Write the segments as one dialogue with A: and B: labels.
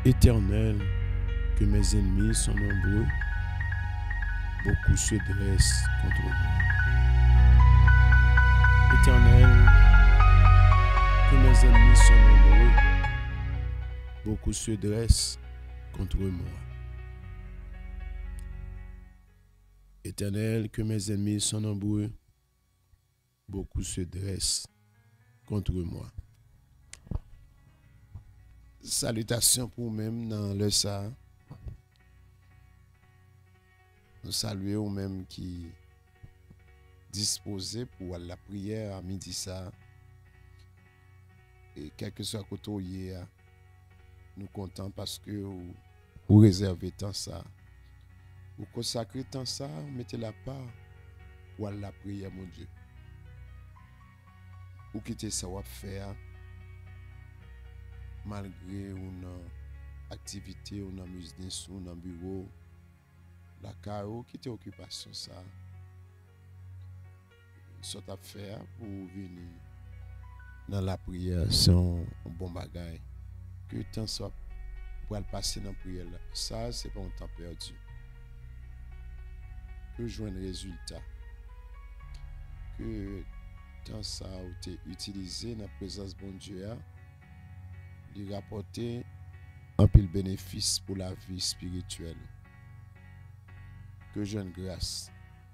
A: Éternel, que mes ennemis sont nombreux, beaucoup se dressent contre moi. Éternel, que mes ennemis sont nombreux, beaucoup se dressent contre moi. Éternel, que mes ennemis sont nombreux, beaucoup se dressent contre moi. Salutations pour même dans le ça. Nous saluons même qui disposé pour la prière à midi ça. Et quel que soit côté hier, nous comptons parce que vous réservez tant ça. Vous consacrez tant ça, vous mettez la part pour la prière, mon Dieu. Vous quittez ça, vous faire malgré une activité, une mise d'insou, un bureau, la carreau, quittez occupation ça. Soit à faire pour venir dans la prière, c'est un bon bagage. Que le temps soit pour le passer dans la prière, ça, c'est pas un temps perdu. Que jouer un résultat. Que temps ça a été utilisé dans la présence de bon Dieu, lui rapporter un pile bénéfice pour la vie spirituelle. Que jeune grâce.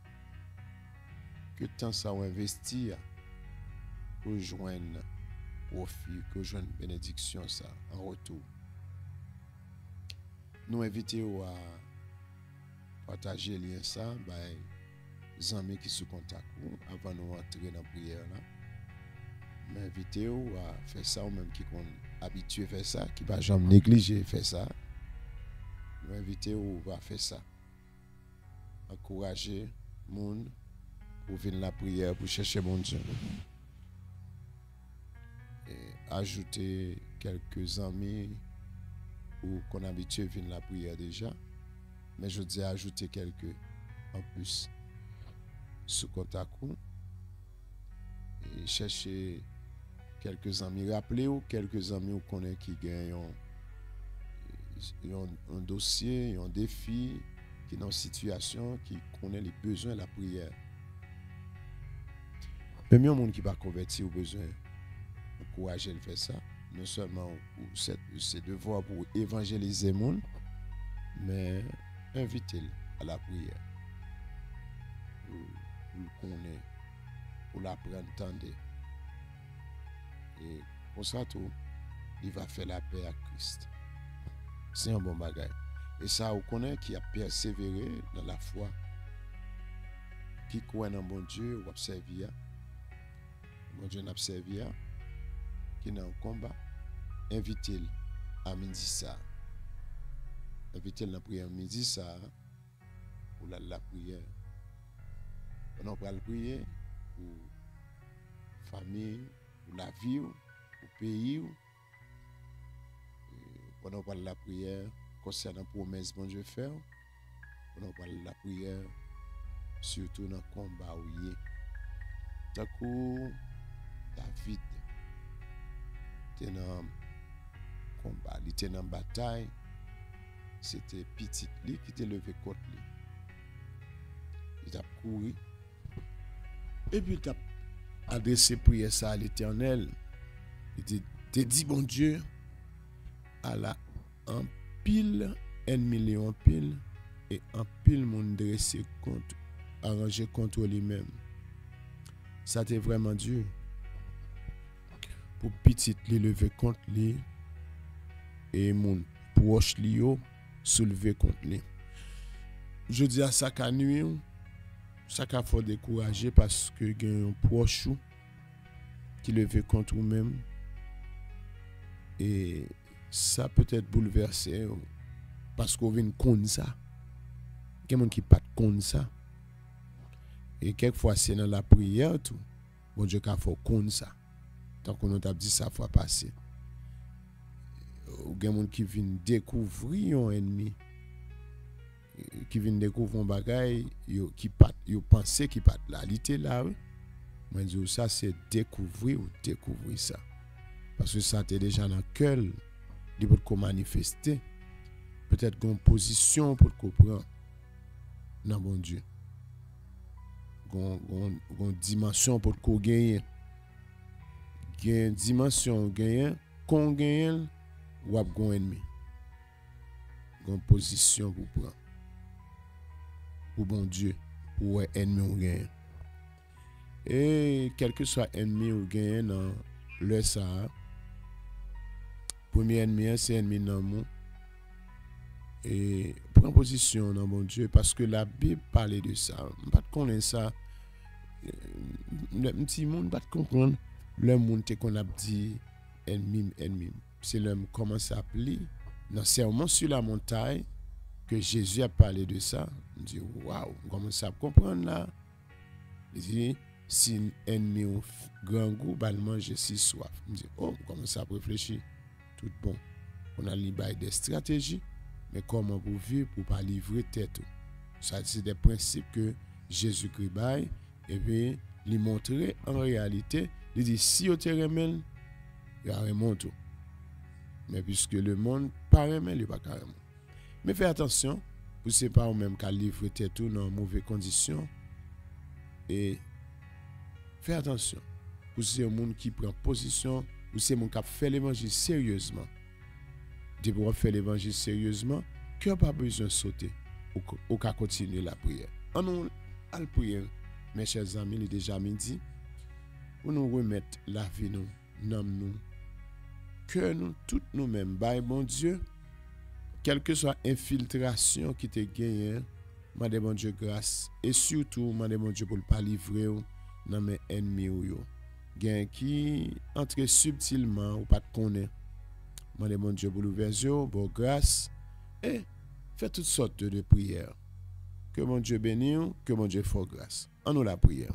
A: Que temps ça a investi pour joindre profit, que joindre bénédiction ça en retour. Nous invitons à partager le lien ça, les amis qui sont contact avant de rentrer dans la prière là. M'invitez à faire ça ou même qui sont habitués à faire ça, qui ne va jamais négliger faire ça. M'invitez à faire ça. Encourager le monde pour venir la prière, pour chercher mon Dieu. Et ajouter quelques amis ou qu'on a habitué à venir la prière déjà. Mais je dis ajouter quelques en plus sous contact. Et chercher quelques amis. Rappelez-vous quelques amis ou connaît qui gagnent un dossier, un défi, qui est dans une situation, qui connaît les besoins de la prière. Même un monde qui va convertir au besoin, encourager le faire ça. Non seulement c'est devoir pour évangéliser le monde, mais inviter à la prière. Pour le connaître, pour l'apprendre, entendre. Et pour ça tout, il va faire la paix à Christ. C'est un bon bagage. Et ça, on connaît qui a persévéré dans la foi, qui croit dans bon Dieu, ou observe, bon Dieu n'a observé, qui est dans le combat, invitez-le à midi ça. Invitez-le dans la prière midi ça, pour la prière. On va le prier pour la famille, pour la vie, pour le pays. On va la prière concernant la promesse que Dieu fait. On va la prière surtout dans le combat où il est. D'un coup, David était dans le combat, il était dans la bataille. C'était petit lui qui était levé contre lui. Il a couru. Et puis il a adressé prière ça à l'Éternel. Il t'a dit, bon Dieu, à la en pile ennemi en pile et en pile monde dressé contre arrangé contre lui-même. Ça t'est vraiment dur pour petit lui lever contre lui et mon proche lui soulever contre lui. Je dis à ça qu'à nuit, ça qu'il faut décourager parce que il y a un proche qui levé contre vous-même et ça peut être bouleversé parce qu'on vient contre ça. Il y a des gens qui ne pas contre ça. Et quelquefois, c'est dans la prière, tout. Bon Dieu, qu'il faut contre ça. Tant qu'on a dit ça, fois passé. Il y a des gens qui viennent découvrir un ennemi. Qui viennent découvrir un bagage, qui pensent qu'il pas là. Il était là, oui. Moi, je dis ça, c'est découvrir ça. Parce que ça, t'es déjà dans le cœur. il peut qu'on manifester. Peut-être qu'on position pour qu'on prend dans bon Dieu. Qu'on dimension pour qu'on gagne. Gagne dimension gagne, qu'on gagne ou a gon ennemi. Gon position pour prendre. Pour bon Dieu, pour ennemi ou gagne. Et quel que soit ennemi ou gagne dans le ça, premier ennemi c'est ennemi dans mon. Et prends position dans mon Dieu parce que la Bible parlait de ça. Pas connaître ça. Le petit monde pas comprendre le monde qu'on a dit ennemi. C'est l'homme commence à appeler dans serment sur la montagne que Jésus a parlé de ça. On dit waouh, on commence à comprendre là. Il dit si ennemi ou grand goût va manger si soif. On dit oh, on commence à réfléchir. Tout bon. On a libéré des stratégies. Mais comment pour vivre pour pas livrer tête. Ça c'est des principes que Jésus-Christ baille et puis lui montrer en réalité, il dit si au terrain il y a un tout. Mais puisque le monde pas remet, il pas carrément. Mais fais attention, pour c'est pas au même qu'à livrer tête dans mauvaises conditions et fais attention. Pour c'est un monde qui prend position, pour c'est mon qui fait l'évangile sérieusement. De pour faire l'évangile sérieusement, que pas besoin de sauter ou qu'à continuer la prière. En nous à la prière, mes chers amis, il est déjà midi, pour nous remettre la vie nous, nous, que nous, toutes nous-mêmes, by bon Dieu, quelle que soit infiltration qui te gagne, m'a demandé bon Dieu grâce, et surtout, m'a demandé bon Dieu pour ne pas livrer dans mes ennemis ou yo. Gain qui entre subtilement ou pas de connaître. Demandez mon Dieu pour l'ouverture, pour grâce et faites toutes sortes de prières. Que mon Dieu bénisse, que mon Dieu fasse grâce. En nous la prière.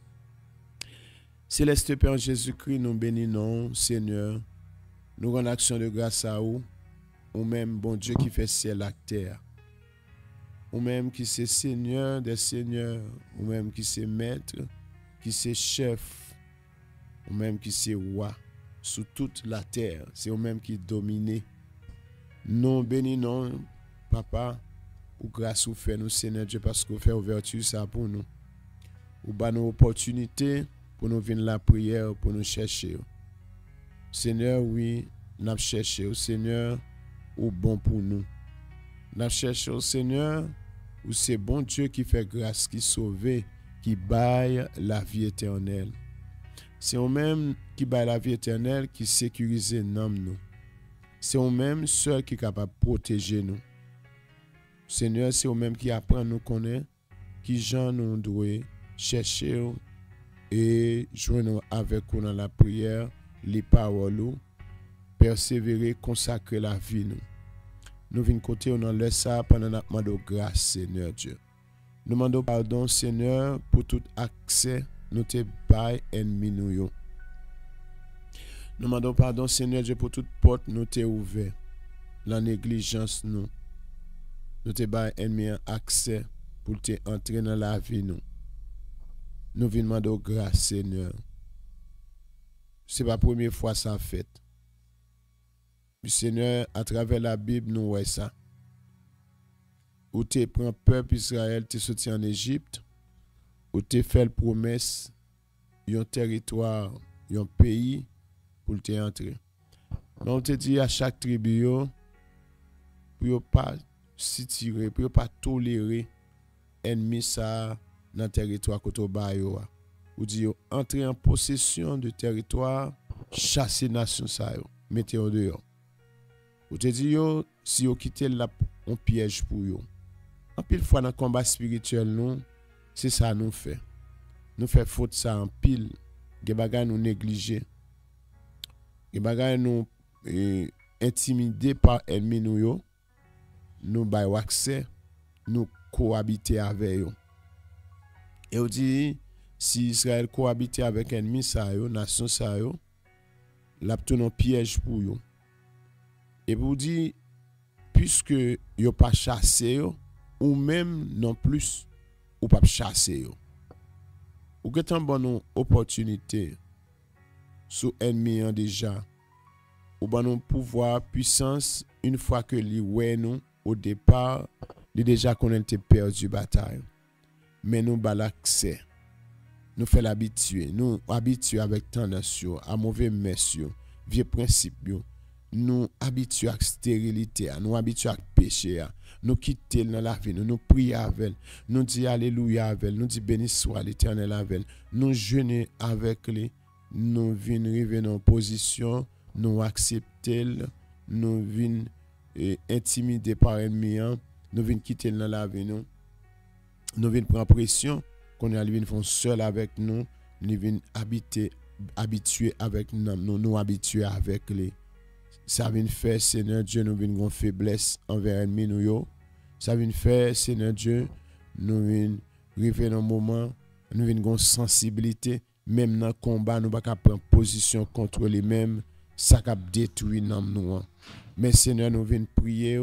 A: Céleste Père Jésus-Christ, nous bénissons, Seigneur. Nous rendons action de grâce à vous. Ou même, bon Dieu qui fait ciel et terre. Ou même qui c'est Seigneur des Seigneurs. Ou même qui c'est Maître, qui c'est Chef. Ou même qui c'est Roi. Sous toute la terre, c'est eux-mêmes qui dominent. Nous bénissons, Papa, ou grâce ou fait nous, Seigneur Dieu, parce que vous faites ouverture ça pour nous. Ou bah nos opportunités pour nous venir la prière, pour nous chercher. Seigneur, oui, nous cherchons, Seigneur, ou bon pour nous. Nous cherchons, Seigneur, ou c'est bon Dieu qui fait grâce, qui sauve, qui baille la vie éternelle. C'est eux-mêmes qui baillent la vie éternelle, qui sécurise nous. C'est eux-mêmes seuls qui sont capables de protéger nous. Seigneur, c'est eux-mêmes qui apprennent à nous connaître, qui gens nous doivent chercher et joindre avec nous dans la prière, les paroles, persévérer, consacrer la vie nous. Nous venons côté dans le ça pendant notre demande de grâce, Seigneur Dieu. Nous demandons pardon, Seigneur, pour tout accès. Nous te bail ennemi nous yo. Nous demandons pardon, Seigneur Dieu, pour toute porte nous te ouvert. La négligence nous. Nous te bail ennemi accès pour te entrer dans la vie nous. Nous venons demander grâce, Seigneur. C'est pas la première fois ça fait. Seigneur, à travers la Bible, nous voyons ça. Où tu prends le peuple Israël, tu sorti en Égypte. Où tu fait la promesse, un territoire, un pays pour te entrer. Mais on te dit à chaque tribu, pour ne pas s'y tirer, pour ne pas tolérer ennemi ça dans le territoire que tu as. Ou dit entrer en possession du territoire, chasser nation ça, mettez en dehors. Ou te dit si vous quittez là, on piège pour vous. En pile fois dans le combat spirituel, nous, c'est ça nous fait. Nous fait faute ça en pile. Des bagages nous négliger. Des bagages nous intimider par ennemi nous yo. Nous bail accès, nous cohabiter avec eux. Et on dit si Israël cohabite avec ennemi ça yo, nation ça yo, l'a tout un piège pour eux. Et vous dit puisque yo pas chassé yo, ou même non plus ou pas chasser yo. Ou que tant bonne opportunité sous ennemi déjà ou ban nous pouvoir, puissance, une fois que li ouais nous, au départ, li déjà qu'on était perdu bataille. Mais nous ba l'accès. Nous fait l'habituer, nous habituer avec tendance à mauvais messieurs, vieux principes, nous habituer à stérilité, nous habituer à péché, nous quitter dans la vie, nous prier avec, nous dire alléluia avec, nous dire béni soit l'Éternel avec, nous jeûner avec lui, nous venir arriver dans position, nous accepter, nous venir intimider par ennemi, nous venir quitter dans la vie, nous venir prendre pression, qu'on a venir font seul avec nous, nous venir habituer avec nous habituer avec lui. Ça vient faire, Seigneur Dieu, nous venons une faiblesse envers ennemi nous. Ça vient faire, Seigneur Dieu, nous venons arriver dans un moment, nous venons une sensibilité, même dans le combat, nous ne pouvons pas prendre position contre les mêmes, ça va détruire nous. Mais Seigneur, nous venons prier,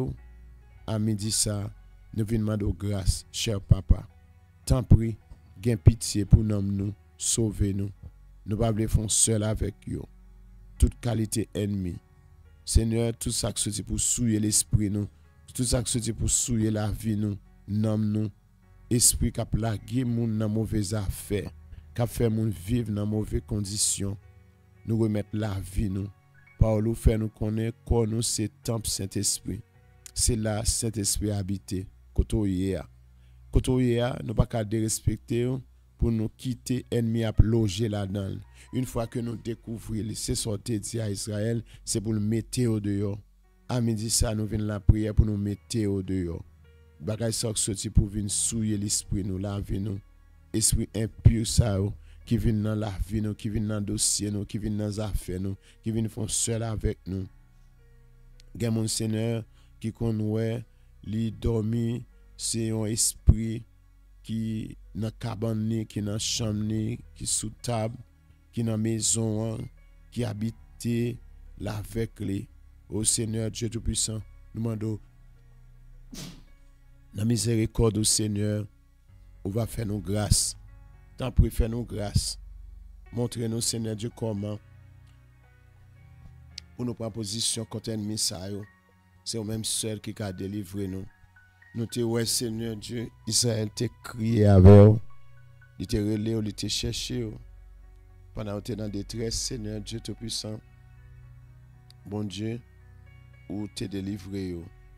A: à midi ça, nous venons demander grâce, cher papa. Tant pis, gain pitié pour nous, sauver nous. Nous ne pouvons pas faire seul avec vous. Toute qualité ennemie. Seigneur, tout ça qui se pour souiller l'esprit nous, tout ça qui se pour souiller la vie nous, nous, esprit qui a plagué moun dans mauvaises affaires, qui a fait moun vivre dans mauvaises conditions, nous remettre la vie nous, par nous faire nous connaître que nous c'est temple Saint-Esprit, c'est là Saint-Esprit habité, kotoyea, nous pas qu'à dérespecter pour nous quitter ennemi à loger là-dedans. Une fois que nous découvrons, c'est sorti dit à Israël, c'est pour le mettre au dehors. À midi ça, nous venons la prière pour nous mettre au dehors. Bagay ça sorti pour venir souiller l'esprit nous, la vie nous. Esprit impur ça qui vient dans la vie nous, qui vient dans le dossier nous, qui vient dans les affaires nous, qui vient faire seul avec nous. Gen mon Seigneur qui connaît, li dormi, c'est un esprit qui dans cabane, qui dans chambre, qui sous table, qui dans maison, qui habite là avec lui. Au Seigneur Dieu Tout-Puissant, nous demandons la miséricorde au Seigneur, on va faire nos grâces. Tant pour faire nos grâces. Montrez-nous, Seigneur Dieu, comment pour nous prendre position contre l'ennemi. C'est au même seul qui a délivré nous. Nous te ouais, Seigneur Dieu, Israël t'a crié avec vous. Il t'a relé, il t'a cherché. Pendant que tu es dans détresse, Seigneur Dieu Tout-Puissant, bon Dieu, ou t'es délivré.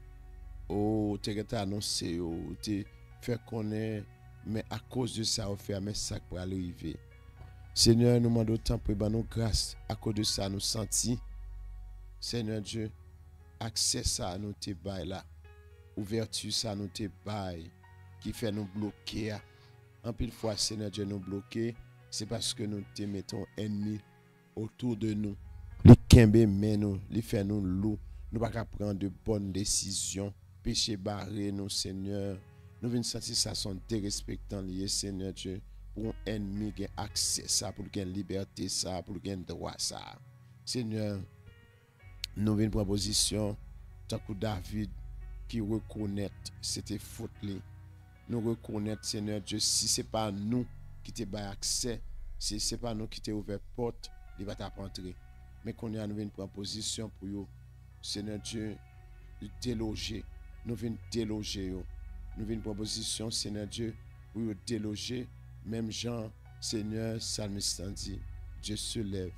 A: Ou t'es annoncé, ou t'es fait connaître, mais à cause de ça, on fait un message pour arriver. Seigneur, nous demandons autant pour nous grâce. À cause de ça, nous sentis. Seigneur Dieu, accès ça, nous te bail là. Ouverture ça, nous te bail. Qui fait nous bloquer. En pile fois, Seigneur Dieu, nous bloquer. C'est parce que nous te mettons ennemis autour de nous. Les kembe mais nous, les fait nous loup. Nous pas prendre de bonnes décisions. Péché barré nous, Seigneur. Nous venons sentir ça sont dérespectant lié, Seigneur Dieu. Pour un ennemi qui a accès ça, pour qu'il ait liberté ça, pour qu'il ait droit ça. Seigneur, nous venons prendre position tant que David qui reconnaît c'était faute li. Nous reconnaître, Seigneur Dieu, si ce n'est pas nous qui te bail accès, si ce n'est pas nous qui te ouvert porte, il va t'entrer. Mais qu'on a nous venons prendre position pour vous, Seigneur Dieu, déloger. Nous venons déloger. Nous venons prendre position, Seigneur Dieu, pour vous déloger. Même Jean, Seigneur, Psalmiste dit, Dieu se lève.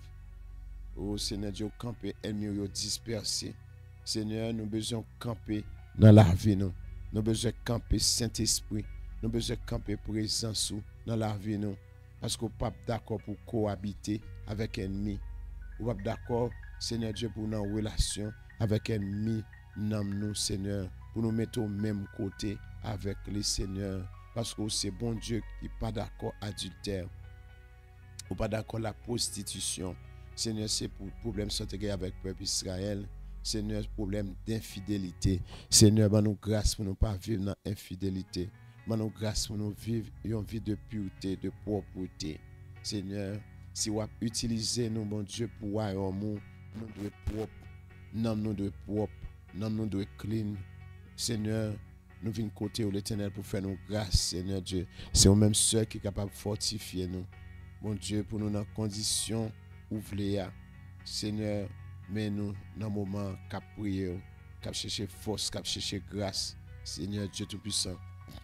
A: Oh Seigneur Dieu, camper, ennemi dispersé. Seigneur, nous besoin camper dans la vie. Nous besoin camper Saint-Esprit. Nous besoin camper présence dans la vie. Nous. Parce qu'on n'est pas d'accord pour cohabiter avec ennemi. On n'est pas d'accord, Seigneur Dieu, pour nos relations avec ennemi. Nous, Seigneur, pour nous mettre au même côté avec les Seigneurs. Parce que c'est bon Dieu qui n'est pas d'accord adultère. Ou pas d'accord la prostitution. Seigneur, c'est pour le problème santé avec le peuple Israël. Seigneur, problème d'infidélité. Seigneur, nous grâce pour ne pas vivre dans l'infidélité. Nous grâce pour nous vivre une vie de pureté, de propreté. Seigneur, si vous utilisez nous, bon Dieu, pour avoir nous devons être propres. Nous devons être propres. Nous devons être clean. Seigneur, nous venons côté de l'Éternel pour faire nos grâces, Seigneur Dieu. C'est au même seul qui est capable de fortifier nous. Bon Dieu, pour nous dans conditions ouvrées. Seigneur, mais nous, dans le moment cap prier, cap chercher force, cap chercher grâce, Seigneur Dieu Tout-Puissant.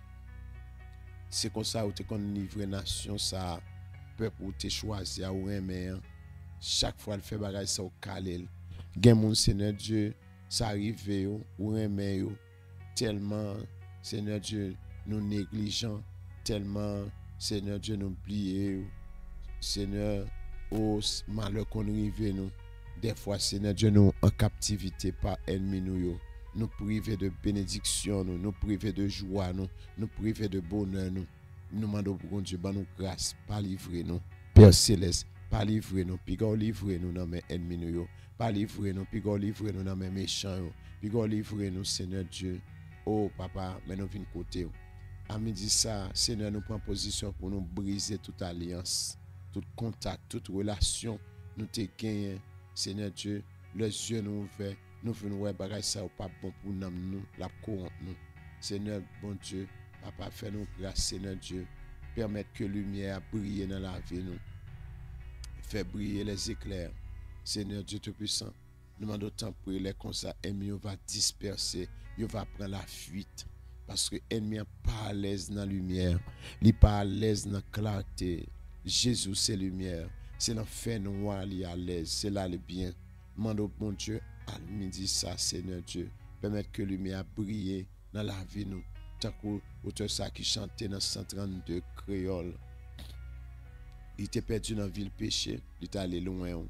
A: C'est comme ça où tu qu'on livre nation ça peuple où tu choisi à ou aimer chaque fois le fait bagage ça au calé gen moun Seigneur Dieu ça arrive ou aimer tellement Seigneur Dieu nous négligents tellement Seigneur Dieu nous oublier Seigneur au malheur qu'on arrive nous des fois Seigneur Dieu nous en captivité par ennemi nous priver de bénédiction, nous priver de joie, nous priver de bonheur, nous demandons pour Dieu, nous grâce, pas livrer nous. Père Céleste, pas livrer nous, puis livrer nous dans mes ennemis, pas livrer nous, puis livrer nous dans mes méchants, puis livrer nous, Seigneur Dieu. Oh papa, mais nous venons côté. À midi ça, Seigneur, nous prenons position pour nous briser toute alliance, tout contact, toute relation, nous te gagner, Seigneur Dieu, les yeux nous ouverts. Nous venons voir bagay ça ou pas bon pour nous la corrompre nous. Seigneur bon Dieu, papa fais nous grâce Seigneur Dieu, permettre que lumière brille dans la vie nous. Fais briller les éclairs. Seigneur Dieu Tout-Puissant, nous demandons tant prier les comme ça ennemi va disperser, il va prendre la fuite parce que ennemi n'est pas à l'aise dans la lumière, il n'est pas à l'aise dans la clarté. Jésus c'est lumière, c'est l'enfer noir il est à l'aise, c'est là le bien. Demandons bon Dieu à midi ça Seigneur Dieu permettre que lumière brille dans la vie nous tant qu'auteur ça qui chantait dans 132 créole il était perdu dans la ville péché il est allé loin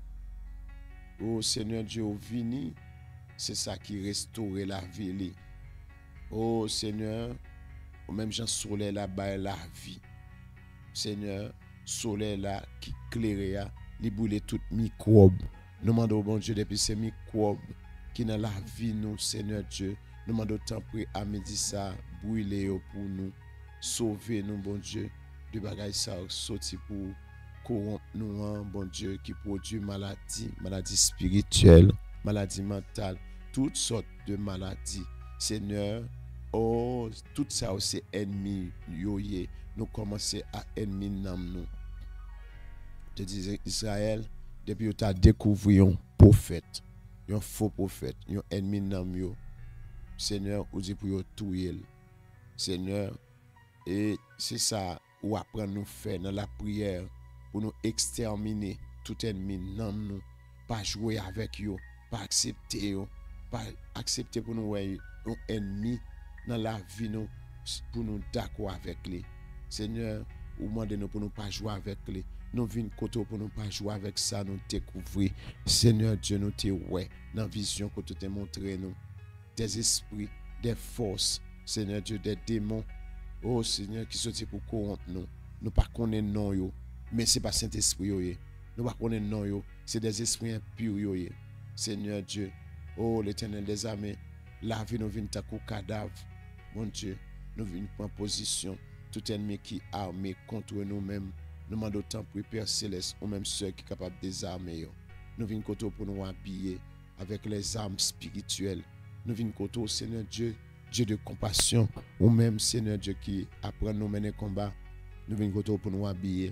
A: oh Seigneur Dieu au vini c'est ça qui restaure la vie oh Seigneur même Jean soleil là-bas la vie Seigneur soleil là qui claire li brûler tout microbe. Nous demandons au bon Dieu depuis ces microbes qui dans la vie nous, Seigneur Dieu. Nous demandons tant prier à midi ça, brûler pour nous, sauver nous, bon Dieu, de bagages ça, sortir pour corrompre nous, bon Dieu, qui produit maladie spirituelle, maladie mentale, toutes sortes de maladies. Seigneur, oh, tout ça c'est ennemi, yoye, nous commençons à ennemi nous. Je disais Israël, depuis que tu as découvert un prophète, un faux prophète, un ennemi nam yo, Seigneur, ou dit pour tout il. Seigneur, et c'est ça ou apprendre nous faire dans la prière pour nous exterminer tout ennemi nam nous, pas jouer avec yo, pas accepter yo, pas accepter pour nous un ennemi dans la vie nous pour nous d'accord avec lui. Seigneur, ou demande nous pour nous pas jouer avec lui. Nous venons côté pour nous pas jouer avec ça, nous découvrir. Seigneur Dieu, nous te ouais dans la vision que tu t'es montré nous. Des esprits, des forces, Seigneur Dieu, des démons. Oh Seigneur, qui sont pour corrompre nous. Nous pas connaître non yo, mais c'est pas Saint-Esprit yo. Nous pas connaître non yo, c'est des esprits impurs yo. Seigneur Dieu, oh l'Éternel des armées, la vie nous vient ta cadavre. Mon Dieu, nous venons prendre position. Tout ennemi qui est armé contre nous-mêmes. Nous demandons autant pour Père Céleste, ou même ceux qui sont capables de désarmer. Nous venons côté pour nous habiller avec les armes spirituelles. Nous venons côté, Seigneur Dieu, Dieu de compassion, ou même Seigneur Dieu qui apprend nous mener combat. Nous venons côté pour nous habiller.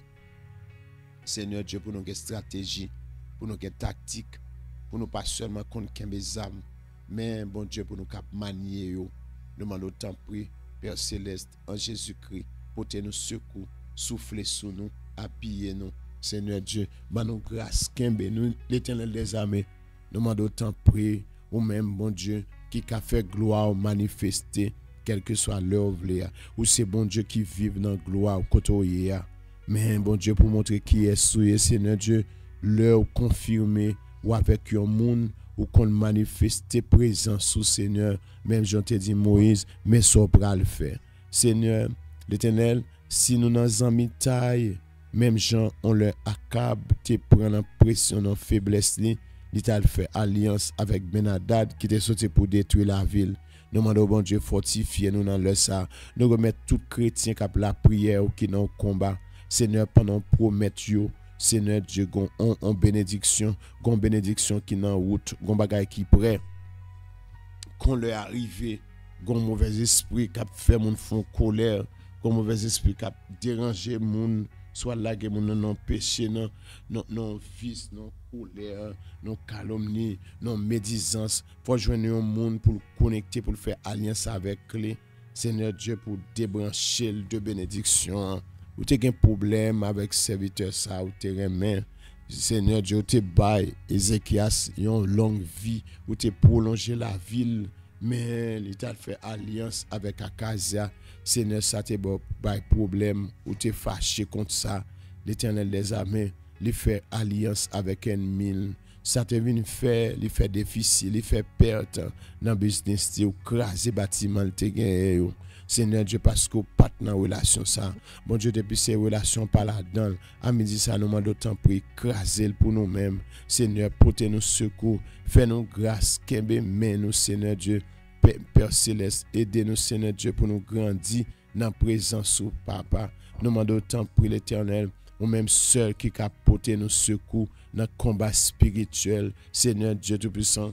A: Seigneur Dieu, pour nous avoir stratégie, pour nous avoir tactique, pour nous pas seulement contre les armes, mais bon Dieu, pour nous manier. Nous demandons autant pour Père Céleste, en Jésus-Christ, portez-nous secours, soufflez sur nous, habillez-nous, Seigneur Dieu, ban nous grâce, kembe nous, l'Éternel des armées, nous demandons autant prier, ou même, bon Dieu, qui a fait gloire manifester, quelle que soit l'œuvre, ou c'est bon Dieu qui vive dans la gloire, côté mais bon Dieu, pour montrer qui est souillé, Seigneur Dieu, l'heure confirmée, ou avec un monde, ou qu'on manifeste présence sous Seigneur, même j'en te dit Moïse, mais ça va le faire. Seigneur, l'Éternel, si nous n'avons amis taille, même gens on leur accable, te prend en pression, en faiblesse, il t'a fait alliance avec Benadad qui était sorti pour détruire la ville. Nous demandons au bon Dieu fortifier nous dans le ça. Nous remettons tout chrétien qui a la prière ou qui dans le combat. Seigneur, pendant promettre yo, Seigneur Dieu, en bénédiction qui dans route, gon bagay qui prêt. Qu'on leur arrive, gon mauvais esprit qui a fait mon fond colère, gon mauvais esprit qui a dérangé mon soit là que mon non péché, non vice, non colère, non calomnie, non médisance. Faut joindre un monde pour le connecter, pour le faire alliance avec lui. Seigneur Dieu, pour débrancher de bénédiction. Ou tu as un problème avec serviteur ça, ou tu as Seigneur Dieu, tu bail Ézéchias une longue vie, ou tu prolongé la ville, mais il t'a fait alliance avec Akazia. Seigneur, ça te bail problème, ou tu es fâché contre ça. L'Éternel des armées, il fait alliance avec un mille. Ça te vient faire, il fait difficile, il fait perte dans le business, il crase bâtiment, il te gagne. Seigneur Dieu, parce que pas dans relation ça. Bon Dieu, depuis ces relations pas là-dedans, à midi ça nous demande autant pour écraser pour nous-mêmes. Seigneur, portez-nous secours, fais-nous grâce, qu'aimez nous, Seigneur Dieu. Père Céleste, aidez-nous, Seigneur Dieu, pour nous grandir dans la présence du Papa. Nous demandons autant pour l'Éternel, ou même seul qui a porté nos secours dans le combat spirituel. Seigneur Dieu Tout-Puissant,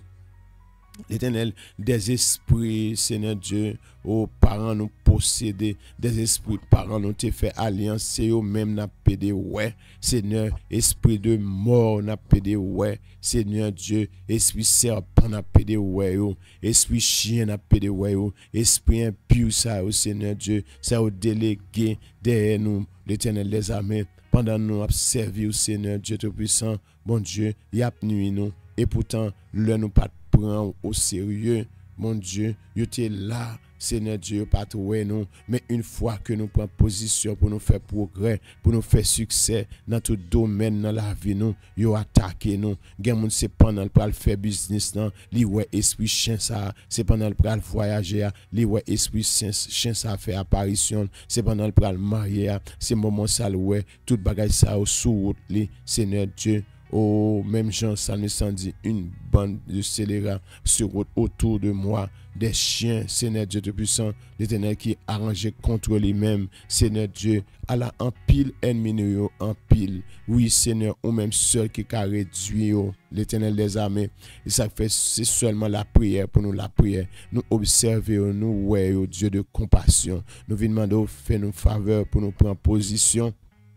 A: l'Éternel, des esprits, Seigneur Dieu, aux parents nous posséder, des esprits de parents nous te fait alliance, c'est eux-mêmes n'a pédé, ouais, Seigneur, esprit de mort n'a pédé, ouais, Seigneur Dieu, esprit serpent n'a pédé, ouais, esprit chien n'a pédé, ouais, esprit impur, ça, Seigneur Dieu, ça au délégué derrière nous, l'Éternel des armées, pendant nous avons servi au Seigneur Dieu Tout-Puissant, bon Dieu, il y a nuit nous, et pourtant, le nous pas prend au sérieux, mon Dieu, il était là, Seigneur Dieu, pas trouvé nous, mais une fois que nous prenons position pour nous faire progrès, pour nous faire succès dans tout domaine dans la vie, nous, ils attaqué nous. Gen moun c'est pendant le faire business, li ouais esprit chien ça, c'est pendant le voyager, li ouais esprit chien ça fait apparition, c'est pendant le marier, c'est moment ça ouais, tout bagage ça sous route li, Seigneur Dieu. Oh, même Jean Salme dit une bande de scélérats sur route autour de moi, des chiens, Seigneur Dieu Tout-Puissant, l'Éternel qui est arrangé contre lui-même, Seigneur Dieu, à la en pile ennemi en pile. Oui, Seigneur, ou même seul qui a réduit l'Éternel des armées. Et ça fait, c'est seulement la prière pour nous, la prière. Nous observer, nous, ouais, Dieu de compassion. Nous venons demander, fais-nous faveur pour nous prendre position.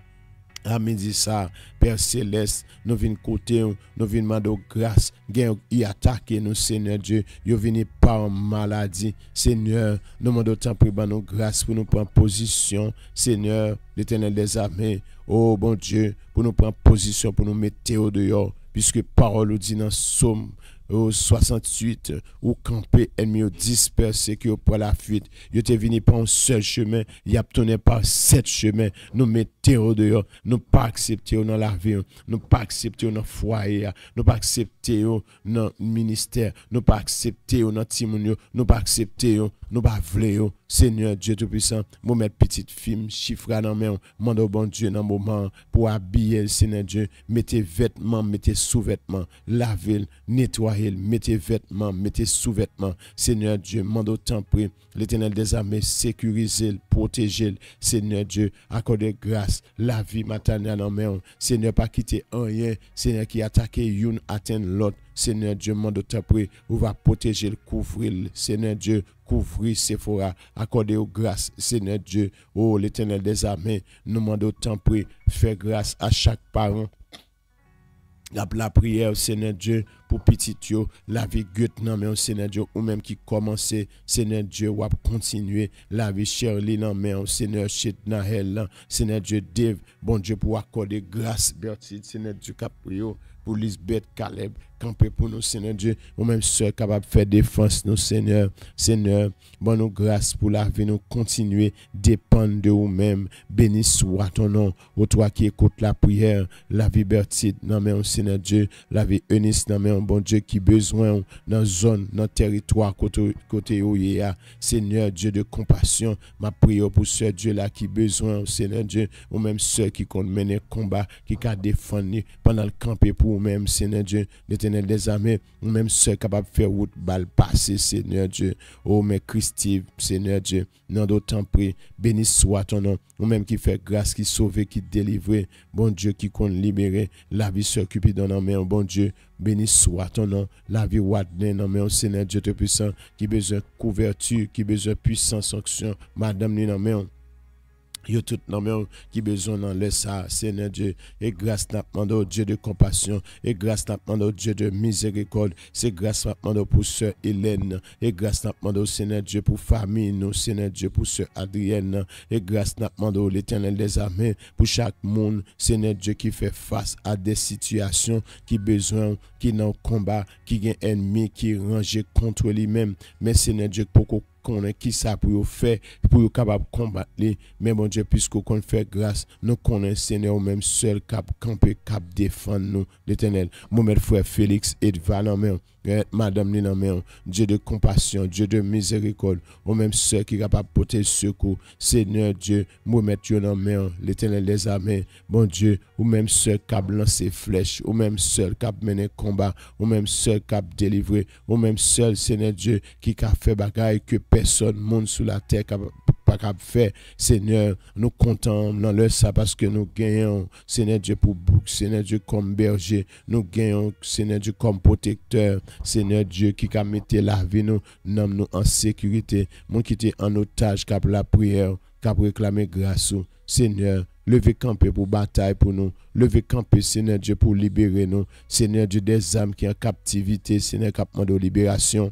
A: À midi ça, Père Céleste, nous venons côté, nous venons demander grâce, y attaquer nous, Seigneur Dieu, nous venons par maladie, Seigneur, nous demandons autant pour nous grâce pour nous prendre position, Seigneur, l'Éternel des armées, oh bon Dieu, pour nous prendre position, pour nous mettre au dehors, puisque parole nous dit dans Somme, au 68, ou camper ennemi au dispersé qui pour la fuite. Yo te venu par un seul chemin, y a tourné par 7 chemins. Nous mettons dehors, nous pas accepter dans la vie, nous pas accepter dans le foyer, nous pas accepter dans le ministère, nous pas accepter dans timoun, nous pas accepter, nous pas vouloir. Seigneur Dieu Tout-Puissant, moi mettre petite fille, chiffre dans main, mande au bon Dieu dans moment pour habiller Seigneur Dieu, mettez vêtements, mettez sous-vêtements, lavez, nettoyez, mettez vêtements, mettez sous-vêtements. Seigneur Dieu, mande au temps prix, l'Éternel des armées, sécurisez, protégez, Seigneur Dieu, accordez grâce, la vie maternelle en main. Seigneur, pas quitter rien, Seigneur qui attaque une, atteint l'autre. Seigneur Dieu, mande au temps prix, on va protéger, couvrir, Seigneur Dieu, couvrir Sephora, accorder grâce, Seigneur Dieu, oh l'Éternel des armées, nous demandons autant prix, faire grâce à chaque parent. La prière, Seigneur Dieu, pour petit yo, la vie non mais Seigneur Dieu, ou même qui commence, Seigneur Dieu, ou continuer, la vie Shirley, non mais Seigneur Nahel, Seigneur Dieu, Dave, bon Dieu, pour accorder grâce, Bertide, Seigneur Dieu, Caprio, pour Lisbeth, Caleb, camper pour nous, Seigneur Dieu, ou même soeur capable de faire défense, nous, Seigneur, Seigneur, bon nous grâce pour la vie, nous continuer, dépendre de vous-même, béni soit ton nom, ô toi qui écoute la prière, la vie Bertide, non mais Seigneur Dieu, la vie Eunice, non mais bon Dieu qui besoin dans zone, dans territoire côté où il y a, Seigneur Dieu de compassion, ma prière pour ce Dieu là qui besoin, Seigneur Dieu, ou même ceux qui comptent mener combat, qui a défendu pendant le camper pour vous-même, Seigneur Dieu, l'Éternel des armées, ou même ceux capables de faire route balle passer, Seigneur Dieu, oh mais Christi, Seigneur Dieu, non d'autant prix, béni soit ton nom, ou même qui fait grâce, qui sauve, qui délivre, bon Dieu qui compte libérer, la vie s'occupe dans nos mains, bon Dieu, béni soit ton nom, la vie Wadnen, non mais au Seigneur Dieu tout puissant, qui besoin couverture, qui besoin puissance, onction, madame, non mais Yo tout nan men qui besoin dans le ça, Seigneur Dieu, et grâce n'a demandé au Dieu de compassion, et grâce n'a demandé au Dieu de miséricorde, c'est grâce n'a demandé pour sœur Hélène, et grâce n'a demandé au Seigneur Dieu pour famille, nous, Seigneur Dieu pour sœur Adrienne, et grâce n'a demandé au l'Éternel des armées pour chaque monde, Seigneur Dieu qui fait face à des situations qui besoin, qui n'ont combat, qui gagne ennemi, qui range contre lui-même, mais Seigneur Dieu pour qu'on ait qui ça pour faire pour être capable de combattre les mais mon Dieu puisqu'on fait grâce nous connaissons Seigneur même seul cap camper cap défendre nous l'Éternel mon frère Félix et Valentin Madame Lina, Dieu de compassion, Dieu de miséricorde, ou même seul qui est capable de porter secours, Seigneur Dieu, moi mettre dans main, l'Éternel des armées, bon Dieu, ou même seul qui a lancé flèche, ou même seul qui a mené combat, ou même seul qui a délivré, ou même seul, Seigneur Dieu, qui a fait bagaille que personne, monde sous la terre, pas capable faire. Seigneur, nous comptons dans le ça parce que nous gagnons, Seigneur Dieu, pour bouc, Seigneur Dieu, comme berger, nous gagnons, Seigneur Dieu, comme protecteur, Seigneur Dieu, qui a mis la vie, nous en sécurité, mon qui était en otage, qui a la prière, qui a réclamé grâce, Seigneur, levez camper pour bataille pour nous, levez camper, Seigneur Dieu, pour libérer nous, Seigneur Dieu, des âmes qui sont en captivité, Seigneur, qui a demandé de libération.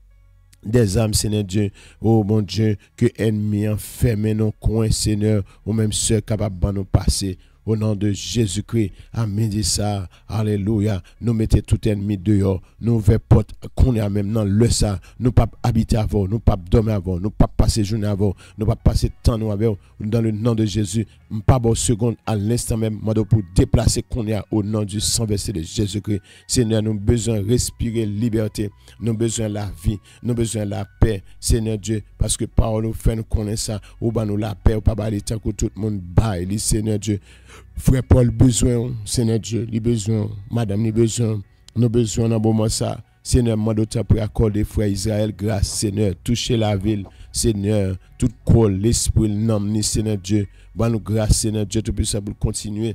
A: Des âmes, Seigneur Dieu, oh mon Dieu, que ennemi enfermé nos coins, Seigneur, ou même ceux capables de nous passer. Au nom de Jésus-Christ, amen, dit ça, alléluia, nous mettons tout ennemi dehors, nous ouvrons porte qu'on est même dans le ça, nous pas habiter avant, nous pas dormir avant, nous pas passer journée avant, nous pas passer temps nous avec, dans le nom de Jésus, pas bon seconde à l'instant même, pour déplacer qu'on est au nom du sang versé de Jésus-Christ. Seigneur, nous avons besoin de respirer liberté, nous avons besoin de la vie, nous avons besoin de la paix, Seigneur Dieu, parce que parole nous fait nous connaître ça, ou nous la paix, ou pas bali tant que tout le monde baille, Seigneur Dieu. Frère Paul besoin, Seigneur Dieu, il besoin, Madame, il besoin, nous besoin dans bon moment ça. Seigneur, moi d'autres pour accorder frère Israël grâce, Seigneur, toucher la ville, Seigneur, tout col, l'esprit, l'âme, Seigneur Dieu, bon nous grâce, Seigneur Dieu, tout puissant pour continuer.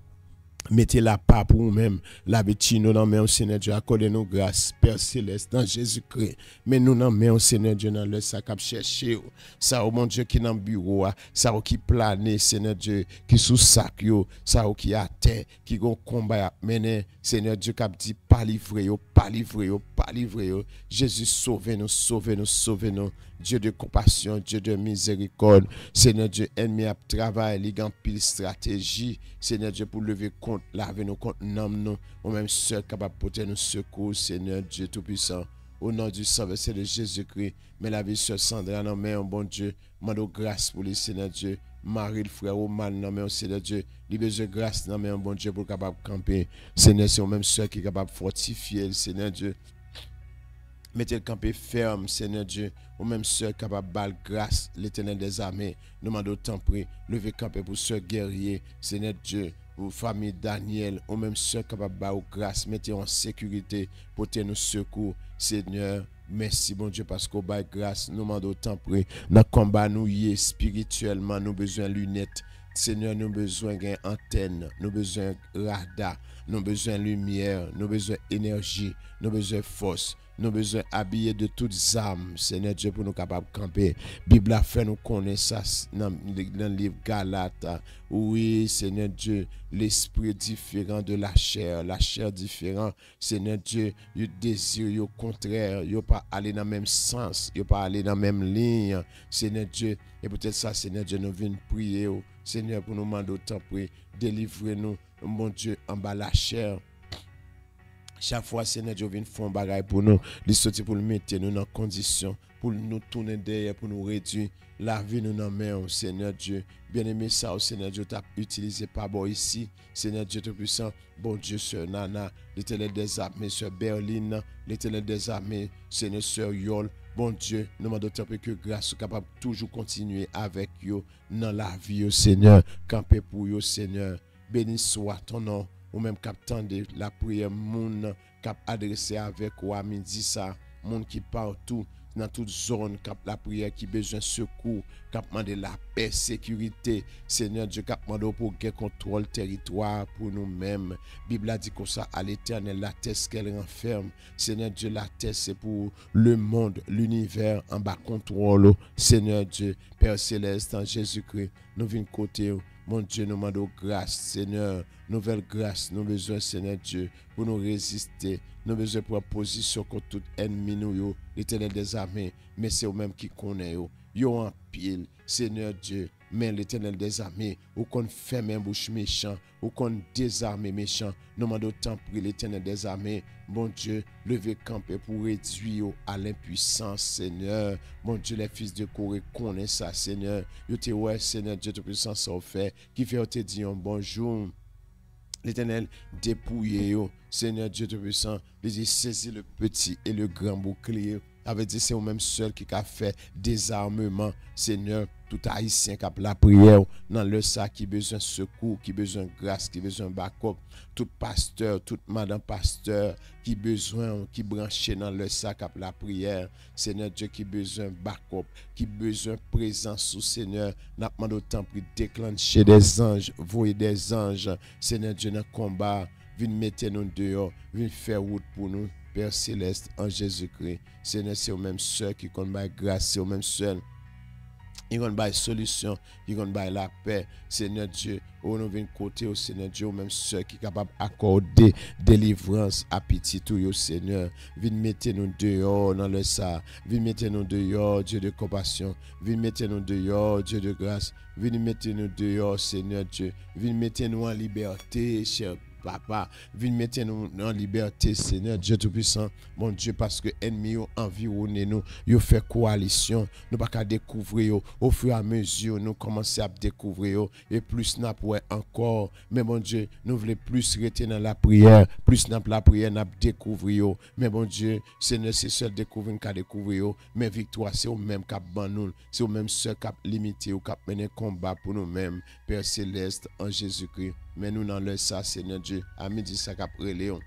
A: Mettez la part pour nous-mêmes, la bétine dans main, Seigneur Dieu, accordez-nous grâce, Père Céleste, dans Jésus-Christ. Mais nous dans main, Seigneur Dieu, dans le sac à chercher, ça, oh mon Dieu, qui dans le bureau, ça, qui plane, Seigneur Dieu, qui sous sac, ça, qui à terre, qui gon combat à mener, Seigneur Dieu, qui a dit, pas livré, pas livré, pas livré. Jésus, sauvez-nous, sauvez-nous, sauvez-nous. Dieu de compassion, Dieu de miséricorde, Seigneur Dieu, ennemi à travail, il y a pile stratégie, Seigneur Dieu, pour lever compte, laver nos comptes, nous, ou même seul capable de porter nos secours, Seigneur Dieu Tout-Puissant, au nom du sang versé de Jésus-Christ, mais la vie sur Sandra, non, mais bon Dieu, mando grâce pour les Seigneur Dieu, Marie, le frère, au mal, non, mais Seigneur Dieu, libère de grâce, non, mais bon Dieu, pour capable de camper, Seigneur, c'est au même seul qui est capable de fortifier, Seigneur Dieu. Mettez le campé ferme, Seigneur Dieu, ou même ceux capables de balle grâce, l'Éternel des armées. Nous demandons tant prix, levez campé pour ceux guerriers, Seigneur Dieu, pour famille Daniel, ou même ceux capables de balle grâce, mettez en sécurité, portez nous secours, Seigneur. Merci, bon Dieu, parce qu'au bail grâce, nous demandons tant prix. Dans le combat, nous y est spirituellement, nous besoin de lunettes. Seigneur, nous besoin d'une antenne, nous besoin de radar, nous besoin de lumière, nous besoin d'énergie, nous besoin de force. Nous avons besoin habillés de toutes âmes, Seigneur Dieu, pour nous capables de camper. Bible a fait nous connaître ça dans le livre Galate. Oui, Seigneur Dieu, l'esprit différent de la chair différente. Seigneur Dieu, le désir au contraire, il pas aller dans le même sens, il pas aller dans la même ligne. Seigneur Dieu, et peut-être ça, Seigneur Dieu, nous venons prier, Seigneur, pour nous demander autant prier, délivrez-nous, mon Dieu, en bas la chair. Chaque fois, Seigneur Dieu vient faire un bagage pour nous, il sortit pour nous mettre nous dans condition, pour nous tourner derrière, pour nous réduire la vie nous dans main, Seigneur Dieu. Bien-aimé ça, Seigneur Dieu, tu as utilisé par bon ici, Seigneur Dieu Tout-Puissant, bon Dieu, Sœur Nana, l'Éternel des armées, Sœur Berline, l'Éternel des armées, Seigneur Sœur Yol. Bon Dieu, nous demandons que grâce soit capable de toujours continuer avec vous dans la vie, Seigneur. Camper pour vous, Seigneur. Béni soit ton nom. Ou même captant de la prière, moun cap adressé avec ou à midi ça, moun qui partout, dans toute zone, cap la prière qui besoin de secours, cap demander la paix, sécurité. Seigneur Dieu, cap demander pour gagner contrôle territoire pour nous-mêmes. Bible a dit comme ça, à l'Éternel, la terre qu'elle renferme. Seigneur Dieu, la terre c'est pour le monde, l'univers en bas contrôle. Seigneur Dieu, Père Céleste, en Jésus-Christ, nous venons côté. Mon Dieu, nous demandons grâce, Seigneur. Nouvelle grâce, nous besoin, Seigneur Dieu, pour nous résister. Nous besoin pour position contre tout ennemi, nous, l'Éternel des armées. Mais c'est eux-mêmes qui connaissent. Yo en pile, Seigneur Dieu. Mais l'Éternel des armées, ou qu'on ferme un bouche méchant, ou qu'on désarme méchant. Nous demandons tant pour l'Éternel des armées. Mon Dieu, levez camper pour réduire à l'impuissance, Seigneur. Mon Dieu, les fils de Corée connaissent ça, Seigneur. Yo te ouais, Seigneur Dieu Tout-Puissant, ça fait. Qui fait te dire un bonjour. L'Éternel dépouillé, Seigneur Dieu Tout-Puissant. Il saisi le petit et le grand bouclier. Avait dit c'est au même seul qui a fait désarmement, Seigneur. Tout haïtien qui a la prière dans le sac qui besoin de secours, qui besoin de grâce, qui besoin de backup. Tout pasteur, toute madame pasteur qui besoin, qui branché dans le sac à la prière. Seigneur Dieu qui besoin de backup, qui besoin de présence sous Seigneur. N'a pas autant pour déclencher des anges, voyer des anges. Seigneur Dieu dans le combat, viens mettre nous dehors, viens faire route pour nous. Père Céleste en Jésus-Christ. Seigneur, c'est au même seul qui compte par grâce, c'est au même seul. Il y a une solution, il y a la paix. Seigneur Dieu, où nous venons côté au Seigneur Dieu, même ceux qui sont capables d'accorder délivrance à petit tout, Seigneur. Viens mettre nous dehors dans le ça. Viens mettre nous dehors, Dieu de compassion. Viens mettre nous dehors, Dieu de grâce. Viens mettre nous dehors, Seigneur Dieu. Viens mettre nous en liberté, cher Papa, viens mettre nous en liberté, Seigneur Dieu Tout-Puissant, mon Dieu, parce que ennemis ont environné nous, ils ont fait coalition, nous pas qu'à découvrir, au fur et à mesure, nous commençons à découvrir, et plus nous pouvons encore, mais mon Dieu, nous voulons plus rester dans la prière, plus dans la prière, nous découvrir, mais mon Dieu, Seigneur, c'est seul découvrir qu'à découvrir, mais victoire, c'est au même cap ban nous, c'est au même seul cap limité, ou cap mener combat pour nous-mêmes, Père Céleste, en Jésus-Christ. Mais nous dans le ça, Seigneur Dieu, à midi ça qu'après Léon.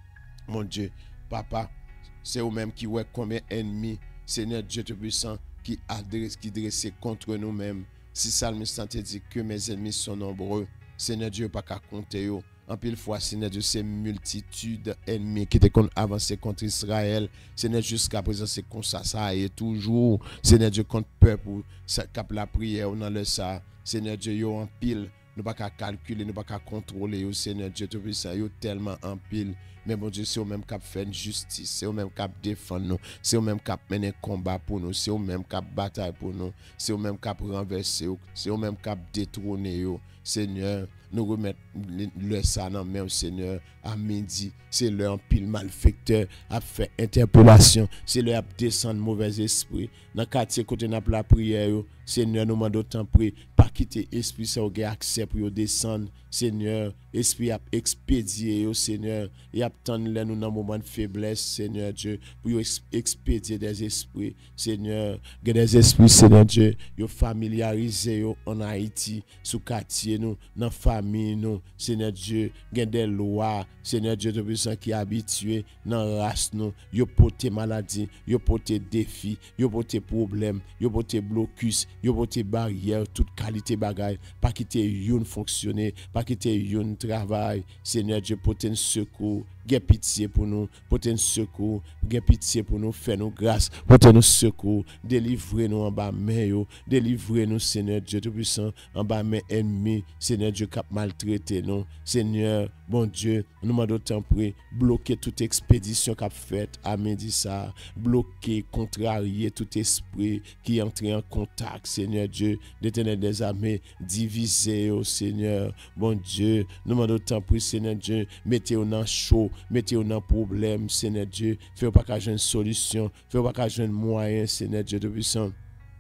A: Mon Dieu, Papa, c'est eux-mêmes qui voient combien d'ennemis, Seigneur Dieu Tout-Puissant, qui dressent contre nous-mêmes. Si Salmiste te dit que mes ennemis sont nombreux, Seigneur Dieu, pas qu'à compter. En pile fois, Seigneur Dieu, c'est multitude d'ennemis qui étaient avancés contre Israël. Seigneur, jusqu'à présent, c'est comme ça est toujours. Seigneur Dieu, contre peuple, ça cap la prière dans le ça. Seigneur Dieu, yo en pile. Nous ne pouvons pas calculer, nous ne pouvons pas contrôler, au Seigneur Dieu Tout-Puissant, il y a tellement en pile. Mais mon Dieu, c'est au même cap faire justice, c'est au même cap défendre nous, c'est au même cap mener combat pour nous, c'est au même cap bataille pour nous, c'est au même cap renverser, c'est au même cap détrôner. Seigneur, nous remettons le sang dans main, Seigneur, à midi. C'est leur pile malfecteur à faire interpellation. C'est leur descendre mauvais esprit. Dans le quartier, côté de la prière, Seigneur, nous demandons autant prier. Pas quitter l'esprit, ça a accès pour descendre. Seigneur, esprit a expédié, Seigneur. Et attendre nous dans un moment de faiblesse, Seigneur Dieu, pour expédier des esprits. Seigneur, des esprits, Seigneur Dieu, yo familiariser en Haïti, sous quartier, nous, dans famille, nous, Seigneur Dieu, des lois, Seigneur Dieu Tout-Puissant qui est habitué dans la race, nous, yo porté maladie, yo porté défi, yo porté problème, yo porté blocus, yo porté barrière, toute qualité bagaille, pas quitter yon fonctionner, pas quitter yon travail, Seigneur Dieu, porté un secours. Gè pitié pour nous, portez nous secours, gè pitié pour nous, fais nous grâce, portez nous secours, délivrez-nous en bas main, délivrez-nous, Seigneur Dieu Tout-Puissant, en bas main ennemi, Seigneur Dieu, qui a maltraité nous, Seigneur, bon Dieu, nous demandons autant prier, bloquer toute expédition qu'a faite à midi ça, bloquer, contrarier tout esprit qui entre en contact, Seigneur Dieu, l'Éternel des armées, diviser, Seigneur, bon Dieu, nous demandons autant prier, Seigneur Dieu, mettez-vous dans chaud, mettez-vous dans problème, Seigneur Dieu, faites pas qu'à une solution, faites pas qu'à un moyen, Seigneur Dieu Tout-Puissant.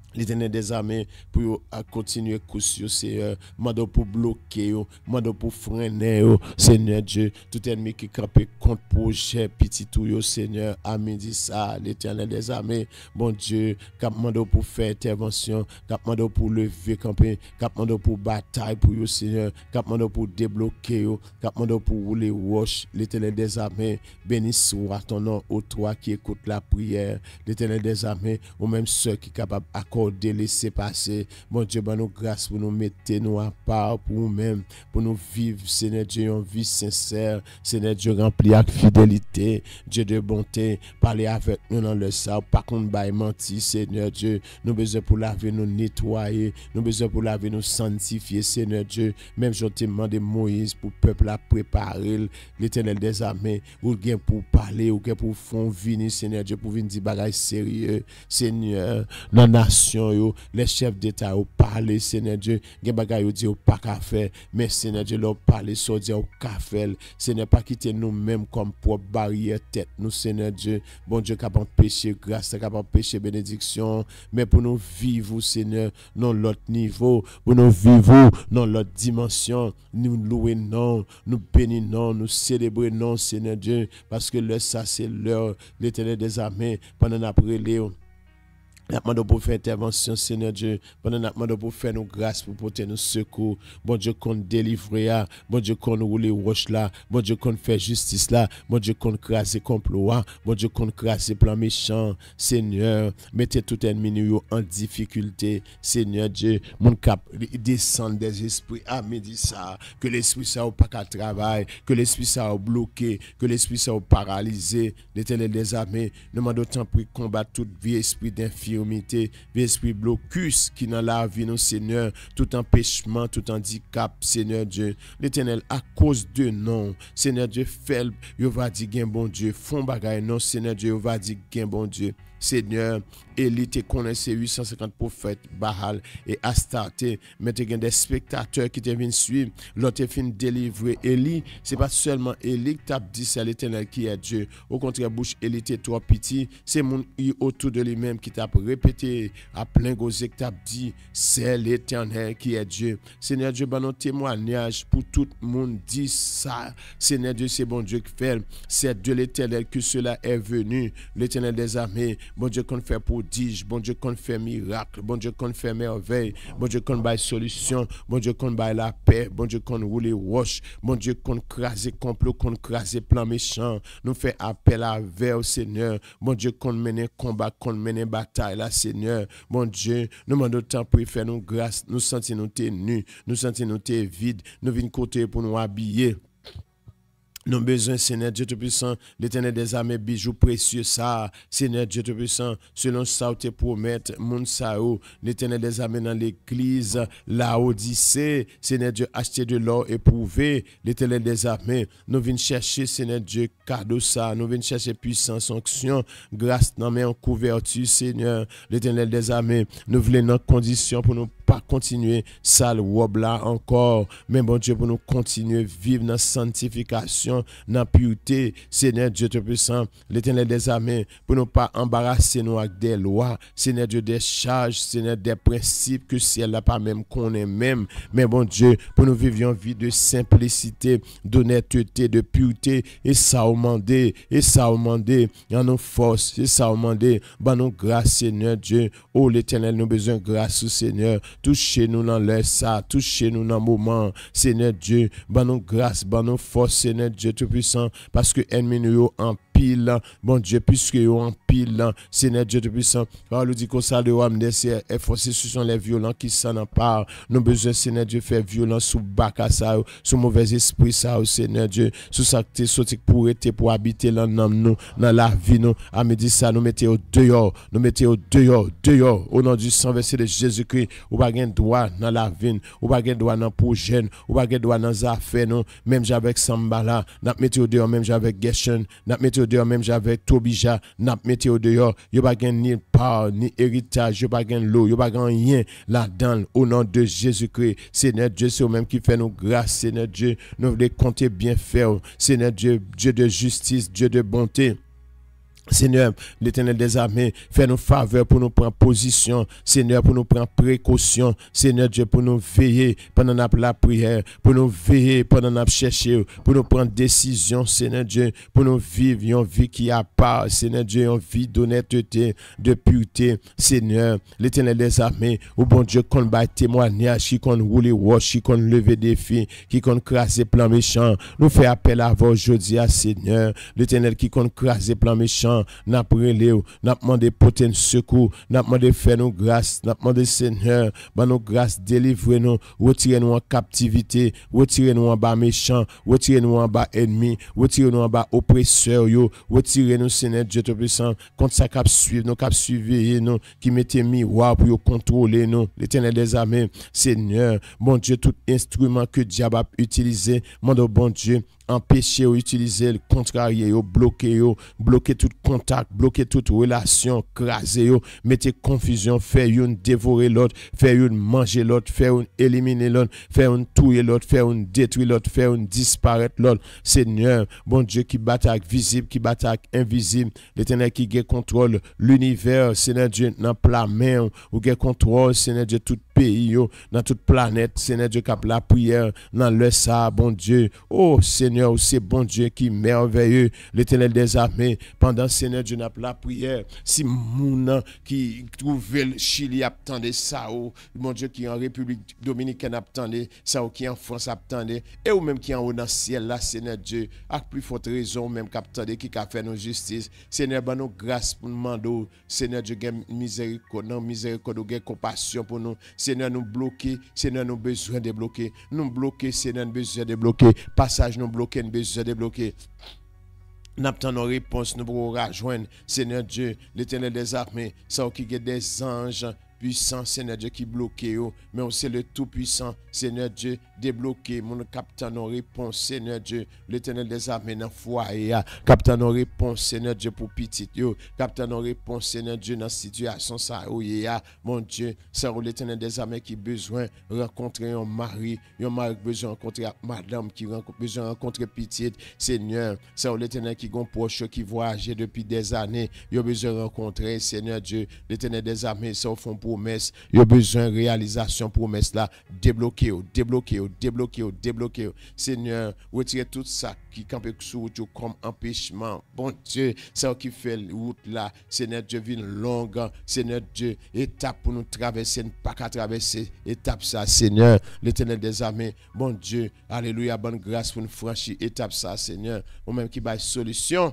A: L'Éternel des armées pour continuer course, Seigneur. Mando pour bloquer, mando pour freiner, Seigneur Dieu. Tout ennemi qui campe contre projet, petit tout, Seigneur. À midi ça, l'Éternel des armées, bon Dieu, cap mando pour faire intervention, cap mando pour lever camper, cap mando pour bataille pour vous, Seigneur. Cap mando pour débloquer, cap mando pour rouler roche. L'Éternel des armées, béni soit ton nom, ô toi qui écoute la prière. L'Éternel des armées, ou même ceux qui sont capables de laisser passer. Bon Dieu, ben nous grâce pour nous mettre nous à part pour nous-mêmes, pour nous vivre, Seigneur Dieu, une vie sincère, Seigneur Dieu, rempli avec fidélité, Dieu de bonté, parler avec nous dans le sang, par contre, bah, mentir, Seigneur Dieu, nous besoin pour laver, nous nettoyer, nous besoin pour laver, nous sanctifier, Seigneur Dieu, même je te demande Moïse pour le peuple à préparer, l'Éternel des armées, ou bien pour parler, ou bien pour faire venir, Seigneur Dieu, pour venir dire bagaille sérieux, Seigneur, dans la nation, les chefs d'État ont parlé, Seigneur Dieu, gen bagay yo dit ou pas qu'à faire, mais Seigneur Dieu leur parler, so dit ou qu'à faire, Seigneur pas quitter nous-mêmes comme propre barrière tête, nous Seigneur Dieu, bon Dieu capable péché grâce, capable péché bénédiction, mais pour nous vivre, Seigneur, dans l'autre niveau, pour nous vivre dans l'autre dimension, nous louer non, nous bénir non, nous célébrer non, Seigneur Dieu, parce que le ça c'est l'heure, l'Éternel des armées, pendant après Léon. Nous demandons pour faire intervention, Seigneur Dieu. Nous demandons pour faire nos grâces, pour porter nos secours. Bon Dieu, qu'on délivre, bon Dieu, qu'on roule roche là. Bon Dieu, qu'on fait justice là. Bon Dieu, qu'on crase complot. Bon Dieu, qu'on crase plan méchant. Seigneur, mettez tout ennemi en difficulté. Seigneur Dieu, mon cap descend des esprits. Ah, me dit ça. Que l'esprit ça ou pas qu'à travail. Que l'esprit ça ou bloqué. Que l'esprit ça ou paralysé. L'Éternel des armées, nous demandons tant pour combattre tout vie esprit d'infirmité. Esprit blocus qui dans la vie, nous, Seigneur, tout empêchement, tout handicap, Seigneur Dieu, l'Éternel, à cause de non, Seigneur Dieu, fait, il va dire, gain bon Dieu, font bagaille, non, Seigneur Dieu, il va dire, gain bon Dieu. Seigneur, Élie te connaissait 850 prophètes, Baal et Astarté, mais tu as des spectateurs qui te viennent suivre, l'autre fin délivrer. Élie, c'est pas seulement Élie qui t'a dit c'est l'Éternel qui est Dieu. Au contraire, bouche Élie était trop petit, c'est mon autour de lui-même qui t'a répété à plein gosé qui t'a dit c'est l'Éternel qui est Dieu. Seigneur Dieu, ben, nos témoignages pour tout le monde dit ça. Seigneur Dieu, c'est bon Dieu qui fait. C'est de l'Éternel que cela est venu. L'Éternel des armées. Bon Dieu qu'on fait prodige, bon Dieu qu'on fait miracle, bon Dieu qu'on fait merveille, bon Dieu qu'on baille solution, bon Dieu qu'on baille la paix, bon Dieu qu'on roule roche, bon Dieu qu'on crase complot, qu'on crase plan méchant, nous fait appel à vers au Seigneur, bon Dieu qu'on mène combat, qu'on mène bataille là Seigneur, bon Dieu, nous demandons temps pour faire nous grâce, nous sentir nous t'es nus, nous sentir nous t'es vide, nous venons côté pour nous habiller. Nous avons besoin, Seigneur Dieu Tout-Puissant, l'Éternel des armées, bijoux précieux, ça, Seigneur Dieu Tout-Puissant, selon ça, tu promettes, mon sao, l'Éternel des armées dans l'église, la Odyssée, Seigneur Dieu, acheter de l'or éprouvé, l'Éternel des armées, nous venons chercher, Seigneur Dieu, cadeau ça, nous venons chercher puissance, onction, grâce, non mais en couverture, Seigneur, l'Éternel des armées, nous voulons nos conditions pour nous pas continuer sale robe là encore, mais bon Dieu, pour nous continuer vivre dans sanctification, dans pureté, Seigneur Dieu Tout-Puissant, l'Éternel des armées, pour nous pas embarrasser nous avec des lois, Seigneur Dieu, des charges, Seigneur, des principes que si elle n'a pas même qu'on est même, mais bon Dieu, pour nous vivre une vie de simplicité, d'honnêteté, de pureté, et ça au mandé, et ça au mandé, en nos forces, et ça au mandé, ben nous grâce, Seigneur Dieu, oh l'Éternel, nous besoin de grâce, Seigneur, touchez-nous dans l'air ça, touchez-nous dans le moment, Seigneur Dieu, ben nous grâce, ben nous force, Seigneur Dieu Tout-Puissant, parce que ennemi nous en pile, bon Dieu, puisque nous en pile, Seigneur Dieu Tout-Puissant, par le dit qu'on ça de homme d'essayer, efforcer, ce sont les violents qui s'en emparent, nous besoin, Seigneur Dieu, faire violence sous bac à ça, sous mauvais esprit ça, Seigneur Dieu, sous ça que tu es pour être, pour habiter dans nous, dans la vie, nous, à me dire ça, nous mettez au dehors, dehors, au nom du sang versé de Jésus-Christ, ou pas gain droit dans la vie, ou pas gain droit dans le projet, ou pas gain droit dans les affaires, non, même j'avec Sambala, n'a mettez au dehors, même j'avec Gershon, n'a mettez au dehors, même j'avec Tobija, n'a mettez au dehors, yo pas gain ni part, ni héritage, yo pas gain l'eau, yo pas gain rien là-dedans, au nom de Jésus-Christ, Seigneur Dieu, c'est au-même qui fait nous grâce, Seigneur Dieu, nous voulons compter bien faire, Seigneur Dieu, Dieu de justice, Dieu de bonté. Seigneur, l'Éternel des armées, fais-nous faveur pour nous prendre position. Seigneur, pour nous prendre précaution. Seigneur Dieu, pour nous veiller pendant la prière. Pour nous veiller pendant la chercher. Pour nous prendre décision, Seigneur Dieu. Pour nous vivre une vie qui a part. Seigneur Dieu, une vie d'honnêteté, de pureté. Seigneur, l'Éternel des armées, au bon Dieu, qu'on bat témoignage, qui qu'on roule wash, qui qu'on lever défi, qui qu'on craser plan méchant. Nous fait appel à vous aujourd'hui, Seigneur. L'Éternel qui qu'on craser plan méchant. N'a prélé, n'a demandé porter un secours, n'a demandé faire nous grâce, n'a demandé Seigneur, bah nous grâce, délivrez-nous, retirez-nous en captivité, retirez-nous en bas méchant, retirez-nous en bas ennemi, retirez-nous en bas oppresseur, retirez-nous Seigneur Dieu Tout-Puissant, contre ça cap suivre, nous cap surveiller nous, qui mettez miroir pour contrôler nous, l'Éternel des armées, Seigneur, bon Dieu, tout instrument que diable a utilisé, mon bon Dieu, empêcher ou utiliser le contrarier, bloquer tout contact, bloquer toute relation, craser, mettez confusion, faire une dévorer l'autre, faire une manger l'autre, faire une éliminer l'autre, faire une tuer l'autre, faire une détruire l'autre, faire une disparaître l'autre. Seigneur, bon Dieu qui bataille visible, qui bataille invisible, l'Éternel qui gagne contrôle l'univers, Seigneur Dieu, dans la main, ou gagne contrôle, Seigneur Dieu, tout pays, dans toute planète, Seigneur Dieu, qui a la prière, dans le ça, bon Dieu, oh Seigneur, c'est bon Dieu qui est merveilleux, l'Éternel des armées, pendant Seigneur Dieu n'a la prière, si moun qui trouve le Chili attendait ça, ou mon Dieu qui est en République Dominicaine attendait ça, ou qui est en France attendait, et ou même qui est en haut dans le ciel là, Seigneur Dieu, à plus forte raison, même qui attendait, qui a fait nos justice, Seigneur, ben nous grâce pour nous demander, Seigneur Dieu, miséricorde, non miséricorde, compassion pour nous, Seigneur, nous bloquer, Seigneur, nous besoin de bloquer, nous bloquer, Seigneur, nous besoin de bloquer, passage nous bloquer, nous besoin de bloquer. N'attendons nos réponses, nous pourrons rejoindre, Seigneur Dieu, l'Éternel des armées, ça qui est des anges puissants, Seigneur Dieu, qui bloquent, mais on sait le Tout-Puissant, Seigneur Dieu, débloqué, mon capteur nos réponses, Seigneur Dieu, l'Éternel des armées dans le foyer, capteur nos réponses, Seigneur Dieu, pour petit, capteur nos réponses, Seigneur Dieu, dans la situation, ça, mon Dieu, c'est l'Éternel des armées qui a besoin de rencontrer un mari qui a besoin de rencontrer madame, qui a besoin de rencontrer petite, Seigneur, c'est l'Éternel qui a proche, qui voyage depuis des années, il a besoin de rencontrer, Seigneur Dieu, l'Éternel des armées, c'est au fond promesse, il a besoin de réalisation promesse là, débloquer, Seigneur, retirez tout ça qui campe sur route comme empêchement. Bon Dieu, c'est qui fait route là, Seigneur Dieu, vie longue, Seigneur Dieu, étape pour nous traverser, pas qu'à traverser, étape ça, Seigneur, l'Éternel des armées, bon Dieu, alléluia, bonne grâce pour nous franchir, étape ça, Seigneur, ou même qui baille solution.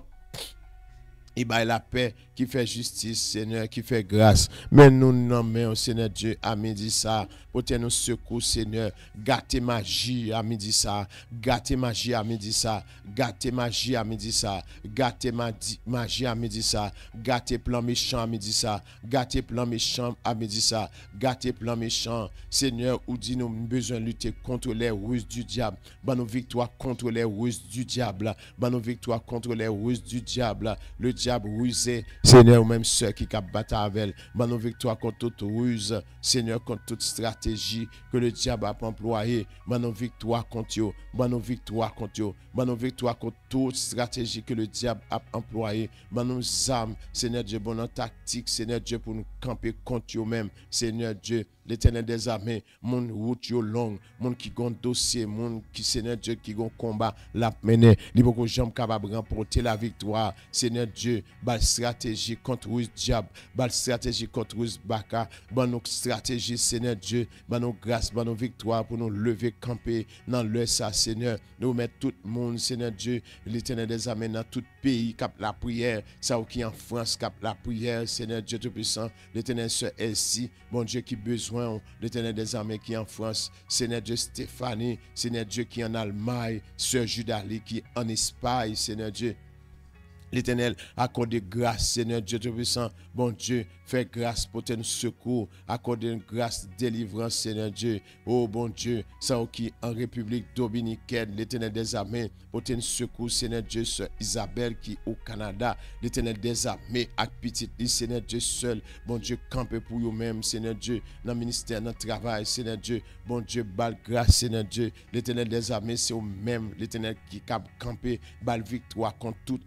A: Il y a la paix qui fait justice, Seigneur, qui fait grâce. Mais nous nommons, Seigneur Dieu, à midi ça, pour te nous secours, Seigneur. Gâtez magie à midi ça. Gâtez magie à midi ça. Gâtez magie à midi ça. Gâtez magie à midi ça. Gâtez plan méchant à midi ça. Gâtez plan méchant à midi ça. Gâtez plan méchant. Seigneur, ou dit nous besoin de lutter contre les ruses du diable. Ban nos victoires contre les ruses du diable. Ban nos victoires contre les ruses du diable. Le diable rusé, Seigneur, ou même ceux qui cap bataille avec elle, ban nos victoires contre toute ruse, Seigneur, contre toute stratégie que le diable a employé, ban nos victoires contre eux, ban nos victoires contre eux, ban nos victoires contre toute stratégie que le diable a employé, ban nos armes, Seigneur Dieu, bon en tactique, Seigneur Dieu, pour nous camper contre eux-mêmes, Seigneur Dieu, l'Éternel des armées, mon route yo long, mon qui gon dossier, mon qui Seigneur Dieu qui gon combat la mener, li beaucoup jambe capable remporter la victoire, Seigneur Dieu, bal stratégie contre ruse diable, bal stratégie contre ruse baka, ban nos stratégie Seigneur Dieu, ban nos grâce, ban nos victoire pour nous lever camper dans le ça Seigneur, nous mettre tout le monde Seigneur Dieu, l'Éternel des armées dans tout pays cap la prière, ça qui en France cap la prière, Seigneur Dieu tout puissant, l'Éternel sœur Elsie, bon Dieu qui besoin l'Éternel des armées qui est en France, Seigneur Dieu Stéphanie, Seigneur Dieu qui est en Allemagne, Sœur Judalie qui est en Espagne, Seigneur Dieu. L'Éternel accorde grâce, Seigneur Dieu Tout-Puissant. Bon Dieu, fais grâce pour ton secours. Accorde une grâce, délivrance, Seigneur Dieu. Oh bon Dieu, ça qui en République Dominicaine, l'Éternel des armées, pour ton secours, Seigneur Dieu, sur Isabelle qui au Canada, l'Éternel des armées, avec petite, Seigneur Dieu seul. Bon Dieu, campe pour vous-même, Seigneur Dieu, dans le ministère, dans le travail, Seigneur Dieu. Bon Dieu, bal grâce, Seigneur Dieu. L'Éternel des armées, c'est vous-même, l'Éternel qui cap camper, bal victoire contre tout ennemi.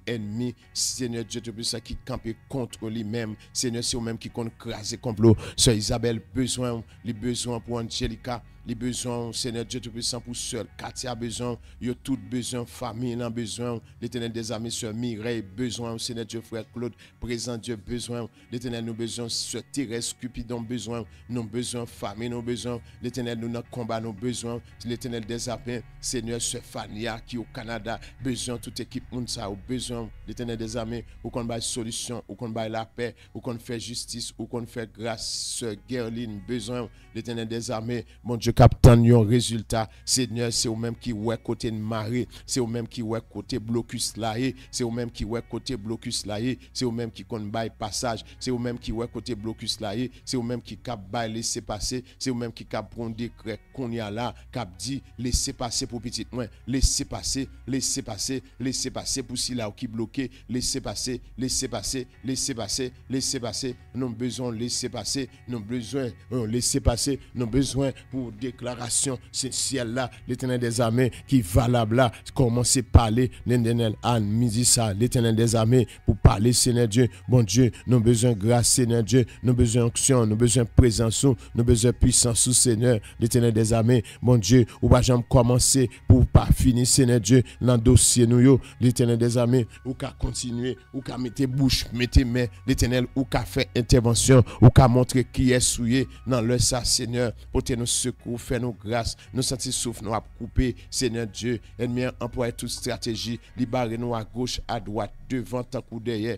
A: ennemis, Seigneur Dieu Tout-Puissant, qui campent contre lui-même. Seigneur, c'est eux-mêmes qui comptent craser complot. Sœur Isabelle, les besoins pour Angelica, les besoins, Seigneur Dieu Tout-Puissant, pour Sœur Katia, besoin, il y a tout besoin, famille, a besoin, l'Éternel des armées, Sœur Mireille, besoin, Seigneur Dieu, frère Claude, présent Dieu, besoin, l'Éternel, nous besoin, Sœur Thérèse, Cupidon, besoin, nous besoin, famille, nous besoin, l'Éternel, nous dans combat, nous besoin, l'Éternel des armées, Seigneur, Sœur Fania, qui au Canada, besoin, toute équipe, Mounsa, besoin, l'Éternel des armées, ou qu'on baille solution, ou qu'on baille la paix, ou qu'on fait justice, ou qu'on fait grâce, Sœur Gerline, besoin, l'Éternel des armées, mon Dieu, captain, yon résultat, Seigneur, c'est au même qui ouais côté de Marie, c'est au même qui ouais côté blocus là, c'est au même qui ouais côté blocus là, c'est au même qui compte bail passage, c'est au même qui ouais côté blocus là, c'est au même qui cap bail laisser passer, c'est au même qui cap prendre décret qu'on y a là, cap dit laisser passer pour petit moins, laisser passer pour si là qui bloqué, laisser passer, nous besoin laisser passer, nous besoin laisser passer, nous besoin pour déclaration ciel là, l'Éternel des armées qui valable là, commencer à parler, l'Éternel Anne midi ça, l'Éternel des armées pour parler, Seigneur Dieu, bon Dieu, nous besoin grâce, Seigneur Dieu, nous besoin onction, nous besoin présence, nous besoin puissance, Seigneur, l'Éternel des armées, bon Dieu, ou pas jamais commencer pour pas finir, Seigneur Dieu, dans le dossier nous, l'Éternel des armées, ou qu'à continuer, ou qu'à mettre bouche, mettre main, l'Éternel, ou qu'à faire intervention, ou qu'à montrer qui est souillé dans le ça, Seigneur, pour te nous secours, faire nous grâce, nous sentir souffle, nous a coupé, Seigneur Dieu, ennemi emploie toute stratégie, libérer nous à gauche, à droite, devant, tant ou derrière,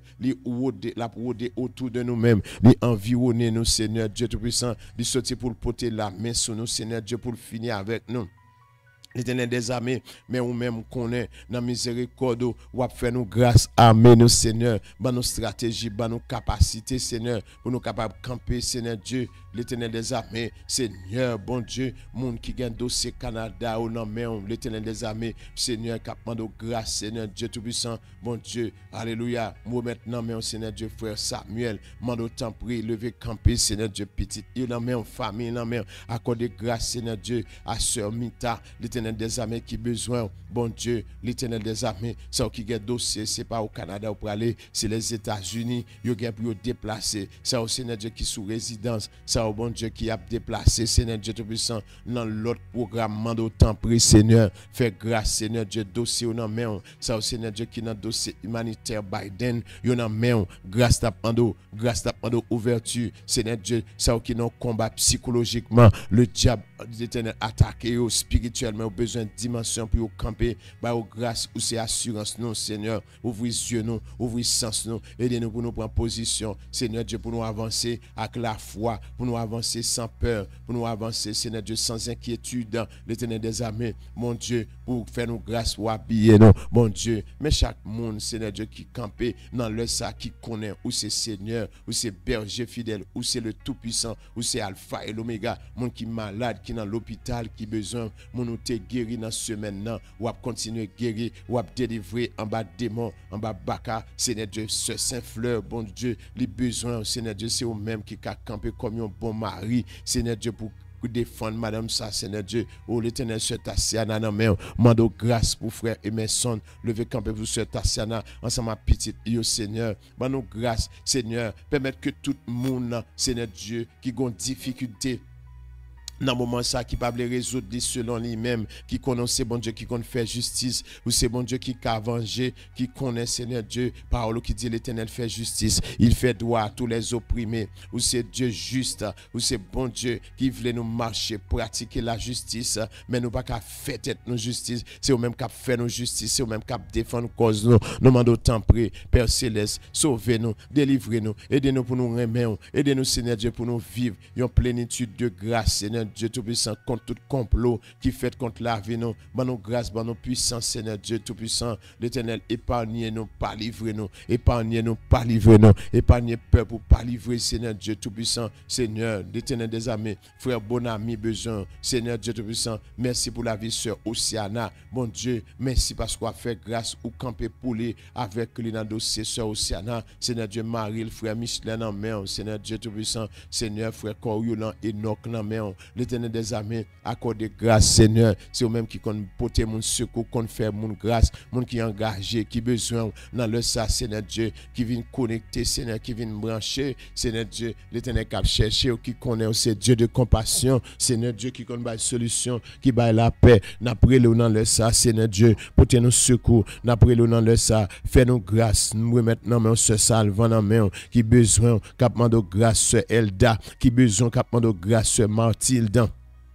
A: la rôder autour de nous-mêmes, les environner nous, Seigneur Dieu Tout-Puissant, les sortir pour porter la main sur nous, Seigneur Dieu, pour finir avec nous. L'Éternel des armées, mais ou même qu'on est dans miséricorde, ou à faire nous grâce, amen, nous Seigneur, ban nos stratégies, ban nos capacités, Seigneur, pour nous capables de camper, Seigneur Dieu, l'Éternel des armées, Seigneur, bon Dieu, monde qui gagne dossier Canada, ou non, mais l'Éternel des armées, Seigneur, capable de grâce, Seigneur Dieu Tout-Puissant, bon Dieu, alléluia, moi maintenant, mais Seigneur Dieu, frère Samuel, mando temps prie, lever camper, Seigneur Dieu, petit, il en met en famille, il en met accorder grâce, Seigneur Dieu, à Sœur Mita, l'Éternel des armées qui besoin, bon Dieu, l'Éternel des armées, ça qui a dossier, c'est pas au Canada ou pour aller, c'est les États-Unis, il y a pour déplacer, ça au Seigneur Dieu qui sous résidence, ça au bon Dieu qui a déplacé, Seigneur Dieu Tout-Puissant, dans l'autre programme, mando temps prie, Seigneur, fais grâce, Seigneur Dieu, dossier ou non main, ça au Seigneur Dieu qui dans dossier humanitaire Biden, yo nan main, grâce tapando, ouverture, Seigneur Dieu, ça qui non combat psychologiquement, le diable, l'Éternel attaqué spirituellement, besoin de dimension pour camper, bah au grâce ou c'est assurance non Seigneur, ouvrez yeux nous, ouvrez sens nous, aidez-nous pour nous prendre position, Seigneur Dieu, pour nous avancer avec la foi, pour nous avancer sans peur, pour nous avancer, Seigneur Dieu, sans inquiétude, l'Éternel des armées, mon Dieu, pour faire nous grâce ou habiller nous, mon Dieu, mais chaque monde, Seigneur Dieu, qui campé dans le ça qui connaît, ou c'est Seigneur, ou c'est berger fidèle, ou c'est le Tout-Puissant, ou c'est Alpha et l'Oméga, mon qui malade, qui dans l'hôpital, qui besoin, mon nous te guéri dans ce maintenant, ou à continuer guérir, ou à délivrer en bas démon, en bas baka, Seigneur Dieu, ce Saint-Fleur, bon Dieu, les besoins, Seigneur Dieu, c'est eux-mêmes qui a campé comme un bon mari, Seigneur Dieu, pour défendre madame ça, Seigneur Dieu, oh l'Éternel, ce Tassiana, non mais, mando grâce pour frère Emerson, lever camper pour ce Tassiana, ensemble à petite, yo Seigneur, mando grâce, Seigneur, permettre que tout le monde, Seigneur Dieu, qui ont difficulté, dans le moment ça qui peut les résoudre selon lui-même, qui connaît c'est bon Dieu qui connaît faire justice, ou c'est bon Dieu qui a vengé, qui connaît Seigneur Dieu, parole qui dit l'Éternel fait justice, il fait droit à tous les opprimés, ou c'est Dieu juste, ou c'est bon Dieu qui voulait nous marcher, pratiquer la justice, mais nous pas qu'à faire tête nos justice, c'est au même qu'à faire nos justice, c'est au même qu'à défendre cause nous demandons temps près, Père Céleste, sauvez-nous, délivrez-nous, aidez-nous pour nous remettre, aidez-nous Seigneur Dieu pour nous vivre en plénitude de grâce, Seigneur Dieu Tout-Puissant, contre tout complot qui fait contre la vie, nous, ban nous grâce, ban nous puissance, Seigneur Dieu Tout-Puissant, l'Éternel, épargnez-nous, pas livrez-nous, épargnez-nous, pas livrez-nous, épargnez peur pour pas livrer, Seigneur Dieu Tout-Puissant, Seigneur, l'Éternel des armées, frère bon ami besoin, Seigneur Dieu Tout-Puissant, merci pour la vie, sœur Océana, bon Dieu, merci parce qu'on a fait grâce ou camper pour les avec les dossier, sœur Océana, Seigneur Dieu, Marie, le frère Michelin en main, Seigneur Dieu Tout-Puissant, Seigneur, frère Coriolan, Enoch en main, l'Éternel des armées, accorde grâce, Seigneur. C'est eux-mêmes qui comptent porter mon secours, qu'on fait mon grâce, mon qui est engagé, qui besoin dans le ça, Seigneur Dieu, qui vient connecter, Seigneur, qui vient brancher, Seigneur Dieu, l'Éternel qui a cherché, qui connaît, c'est Dieu de compassion, Seigneur Dieu, qui connaît la solution, qui bat la paix, n'a pris le dans le ça, Seigneur Dieu, porter nos secours, n'a pris le dans le ça, fais nous grâce, nous remettre dans main ce salvant dans main, qui besoin, capement de grâce, ce Elda, qui besoin, capement de grâce, ce Mathilde.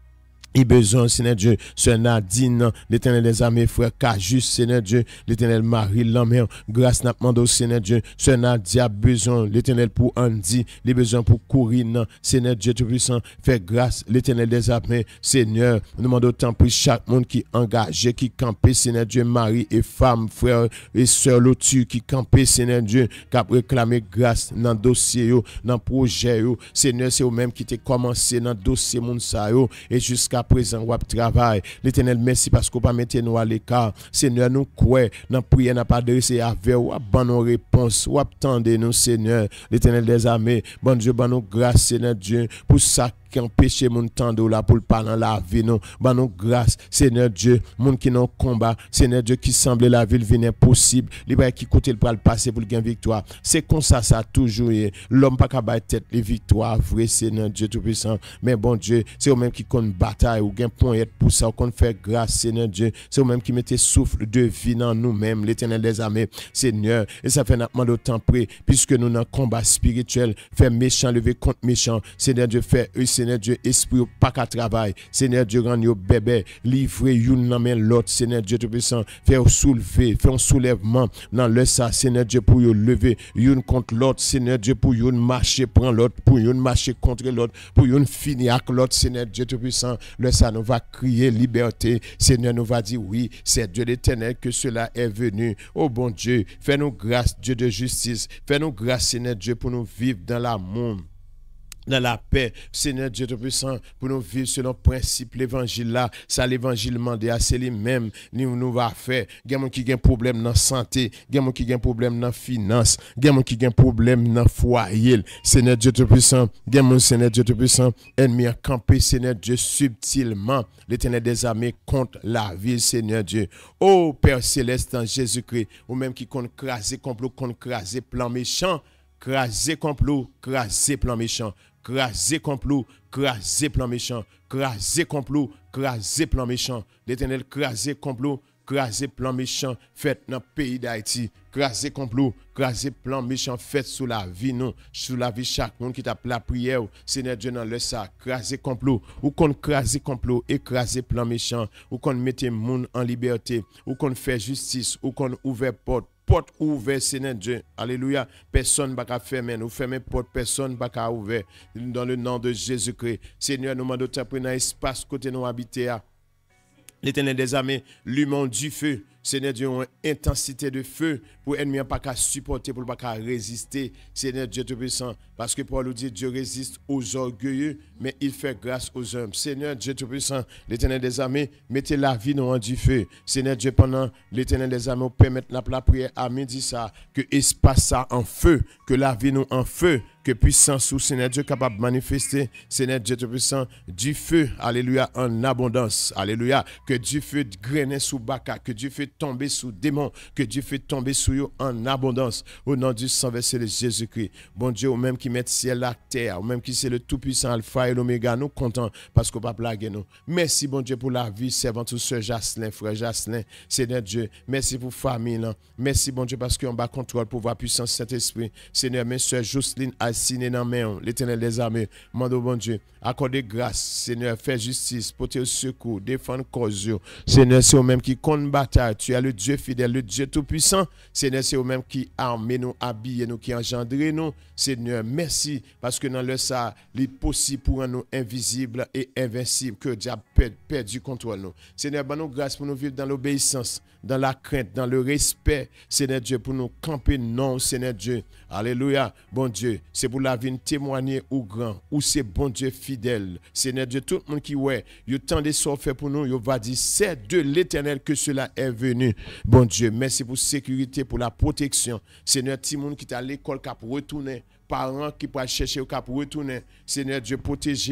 A: Il besoin, Seigneur Dieu, ce Nadine, l'Éternel des armées, frère Cajus, Seigneur Dieu, l'Éternel Marie, l'homme, grâce n'a demandé, Seigneur Dieu, ce Nadia, besoin, l'Éternel pour Andy, les besoins pour Corinne, Seigneur Dieu Tout-Puissant, fais grâce, l'Éternel des armées, Seigneur, nous demandons autant pour chaque monde qui est engagé, qui campé, Seigneur Dieu, Marie et femme, frère et sœur Lotu, qui campé, Seigneur Dieu, qui a réclamé grâce dans le dossier, dans le projet, Seigneur, c'est eux-mêmes qui t'ont commencé dans le dossier, mon sa, et jusqu'à présent, ou travail. L'Éternel, merci parce qu'on pas mettre nous à l'écart. Seigneur, nous croyons, dans la prière, n'a pas adressé avec ou à nos réponses, ou attendez nous, Seigneur. L'Éternel des armées, bon Dieu, bon nous grâce, Seigneur Dieu, pour ça qui empêche mon temps de là pour pas dans la vie nous ban nous grâce Seigneur Dieu monde qui non combat Seigneur Dieu qui semble la ville venir possible libre qui côté le pral passer pour gagner victoire c'est comme ça toujours l'homme pas capable tête les victoires vrai Seigneur Dieu tout puissant mais bon Dieu c'est eux même qui compte bataille ou gain point pour ça qu'on fait grâce Seigneur Dieu c'est eux même qui mettait souffle de vie dans nous-mêmes l'Éternel des armées Seigneur et ça fait notre autant près puisque nous dans combat spirituel fait méchant lever contre méchant Seigneur Dieu fait Seigneur Dieu, esprit pas qu'à travail. Seigneur Dieu, rend yo bébé, livrer une dans l'autre. Seigneur Dieu, tout puissant, faire soulever, faire un soulèvement dans le ça. Seigneur Dieu, pour yo lever, une contre l'autre. Seigneur Dieu, pour yo marcher, prendre l'autre, pour yo marcher contre l'autre, pour yo finir avec l'autre. Seigneur Dieu, tout puissant, le ça nous va crier liberté. Seigneur nous va dire oui, c'est Dieu l'Éternel que cela est venu. Oh bon Dieu, fais-nous grâce, Dieu de justice. Fais-nous grâce, Seigneur Dieu, pour nous vivre dans l'amour. Dans la paix, Seigneur Dieu Tout-Puissant, pour nous vivre selon le principe, l'évangile là, ça l'évangile demandé à c'est lui-même, nous va faire. Il y a des gens qui ont un problème dans la santé, il y a des gens qui ont un problème dans la finance, il y a des gens qui ont un problème dans le foyer. Seigneur Dieu Tout-Puissant, il y a des gens, Seigneur Dieu Tout-Puissant, ennemi a campé, Seigneur Dieu, subtilement, l'Éternel des armées contre la vie, Seigneur Dieu. Oh Père Céleste en Jésus-Christ, ou même qui compte craser complot, compte craser plan méchant, craser complot, craser plan méchant. Craser complot, craser plan méchant, craser complot, craser plan méchant. L'Éternel craser complot, craser plan méchant fait dans le pays d'Haïti. Craser complot, craser plan méchant fait sous la vie non, sous la vie chaque monde qui tape la prière. Seigneur Dieu dans le ça, craser complot, ou qu'on craser complot, écraser plan méchant, ou qu'on mette monde en liberté, ou qu'on fait justice, ou qu'on ouvre porte ouverte, Seigneur Dieu. Alléluia. Personne ne va fermer. Nous fermons porte, personne ne va ouvrir. Dans le nom de Jésus-Christ. Seigneur, nous demandons de prendre un espace côté nous habiter. L'Éternel des armées, l'humain du feu. Seigneur Dieu, une intensité de feu pour l'ennemi pas qu'à supporter, pour pas qu'à résister. Seigneur Dieu Tout-Puissant, parce que Paul nous dit Dieu résiste aux orgueilleux, mais il fait grâce aux hommes. Seigneur Dieu Tout-Puissant, l'Éternel des armées, mettez la vie dans du feu. Seigneur Dieu, pendant l'Éternel des armées, permettre la prière à midi ça, que espace ça en feu, que la vie nous en feu, que puissance ou Seigneur Dieu capable de manifester, Seigneur Dieu Tout-Puissant, du feu, alléluia, en abondance, alléluia, que du feu grainer sous baka, que du feu tomber sous démons, que Dieu fait tomber sous eux en abondance, au nom du sang versé de Jésus-Christ. Bon Dieu, ou même qui met ciel à terre, ou même qui c'est le tout-puissant alpha et l'oméga, nous contents parce qu'on ne peut pas blaguer nous. Merci bon Dieu pour la vie, servant tout ce Jaslin, frère Jaslin, Seigneur Dieu, merci pour famille, là. Merci bon Dieu parce qu'on bat contrôle, pouvoir, puissance, Saint-Esprit. Seigneur, mes soeurs Jocelyne, Alcine dans main, l'Éternel des armées, mando bon Dieu, accordez grâce, Seigneur, fais justice, portez au secours, défendre cause. Seigneur, c'est eux-mêmes qui comptent bataille. Tu es le Dieu fidèle, le Dieu tout-puissant. Seigneur, c'est eux-mêmes qui arment nous, habillent nous, qui engendrent nous. Seigneur, merci parce que dans le ça, il est possible pour nous invisibles et invincibles que Dieu a perdu contrôle nous. Seigneur, ben nous grâce pour nous vivre dans l'obéissance, dans la crainte, dans le respect. Seigneur Dieu, pour nous camper, non, Seigneur Dieu. Alléluia. Bon Dieu, c'est pour la vie témoigner au grand, ou c'est bon Dieu fidèle. Seigneur Dieu, tout le monde qui ouais, il tant de sorts fait pour nous, il va dire, c'est de l'Éternel que cela est venu. Bon Dieu, merci pour la sécurité, pour la protection. Seigneur, tout le monde qui est à l'école, qui a retourné, parents qui peuvent chercher, qui a retourner. Seigneur Dieu, protégez-vous.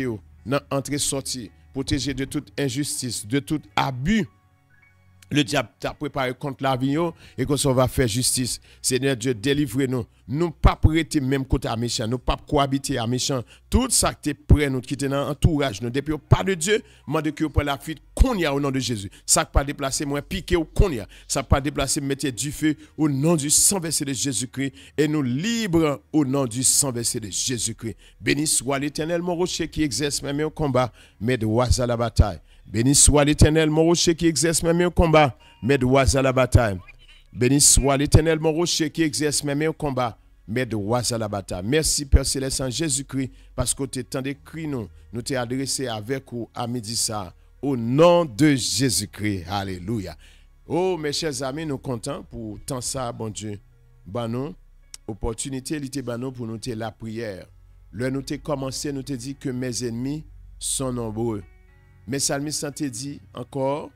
A: dans entrée-sortie, protéger de toute injustice, de tout abus. Le diable t'a préparé contre la vie et qu'on va faire justice. Seigneur Dieu, délivre-nous. Nous pas prêter même côté à méchant, nous pas cohabiter à méchant. Tout ça qui est prêt, nous qui est dans l'entourage, nous depuis pas de Dieu, demande que pour la fuite qu'on y a au nom de Jésus. Ça pas déplacer moi piquer ou qu'on y a. Ça pas déplacer mettre du feu au nom du sang versé de Jésus-Christ et nous libres au nom du sang versé de Jésus-Christ. Béni soit l'Éternel mon rocher qui exerce même au combat, mais droits à la bataille. Béni soit l'Éternel, mon rocher qui exerce même au combat, mais droits à la bataille. Béni soit l'Éternel, mon rocher qui exerce même au combat, mais droits à la bataille. Merci Père Céleste en Jésus-Christ, parce que tu t'es décrit nous t'es adressé avec vous à midi ça, au nom de Jésus-Christ. Alléluia. Oh mes chers amis, nous contents pour tant ça, bon Dieu. Ben nous, opportunité, il était ben nous pour nous te la prière. Là nous t'es commencé, nous t'es dit que mes ennemis sont nombreux. Mais Salmiste te dit encore,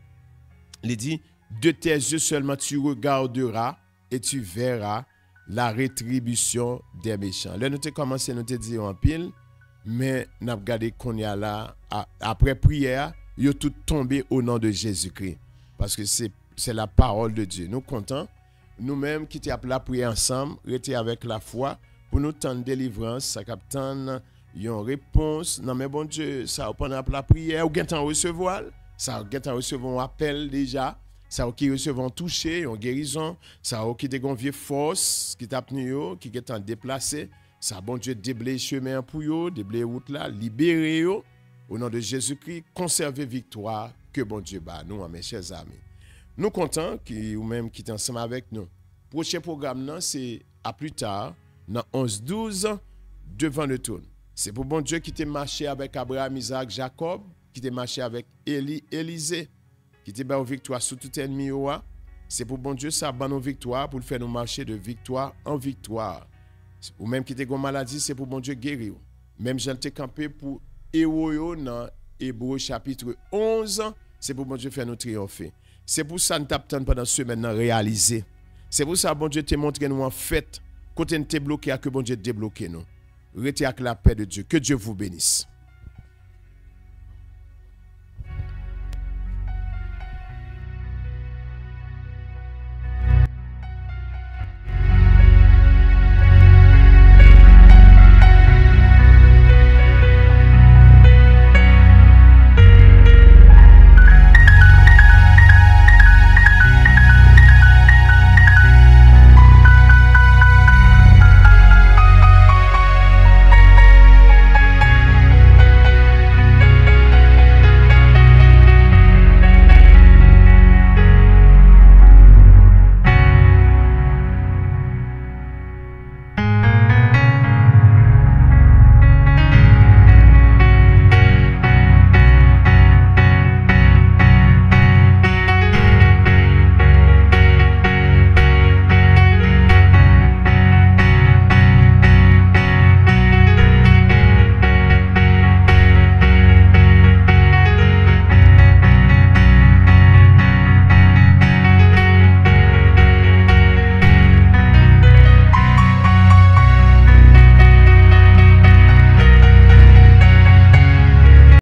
A: il dit, de tes yeux seulement tu regarderas et tu verras la rétribution des méchants. Là, nous avons commencé, nous avons dit en pile, mais nous avons regardé qu'on y a là, après prière, ils ont tout tombé au nom de Jésus-Christ. Parce que c'est la parole de Dieu. Nous comptons, nous-mêmes qui étions appelés à prier ensemble, rester avec la foi, pour nous tendre délivrance, ça capte une réponse. Non mais bon Dieu, ça pendant la prière, ou gain recevoir, ça gain recevoir un appel déjà, ça qui recevoir toucher, une guérison, ça qui des gonvier force qui t'a tenu qui est en déplacé, ça bon Dieu déblayer chemin pour yo, déblayer route là, libérer yo au nom de Jésus-Christ, conserver victoire que bon Dieu bat nous mes chers amis. Nous contents qui ou même qui est ensemble avec nous. Prochain programme là, c'est à plus tard dans 11-12 devant le trône. C'est pour bon Dieu qui t'a marché avec Abraham, Isaac, Jacob, qui t'a marché avec Élisée, qui t'a battu victoire sur tout ennemi. C'est pour bon Dieu ça, ban nos victoires pour le faire nous marcher de victoire en victoire. Ou même qui t'a une maladie, c'est pour bon Dieu guérir. Même j'ai été campé pour héros dans Hébreux chapitre 11, c'est pour bon Dieu faire nous triompher. C'est pour ça que nous t'attendons pendant ce semaine réaliser. C'est pour ça que bon Dieu t'a montré nous en fait, quand nous t'es bloqué, que bon Dieu débloqué nous. Restez avec la paix de Dieu. Que Dieu vous bénisse.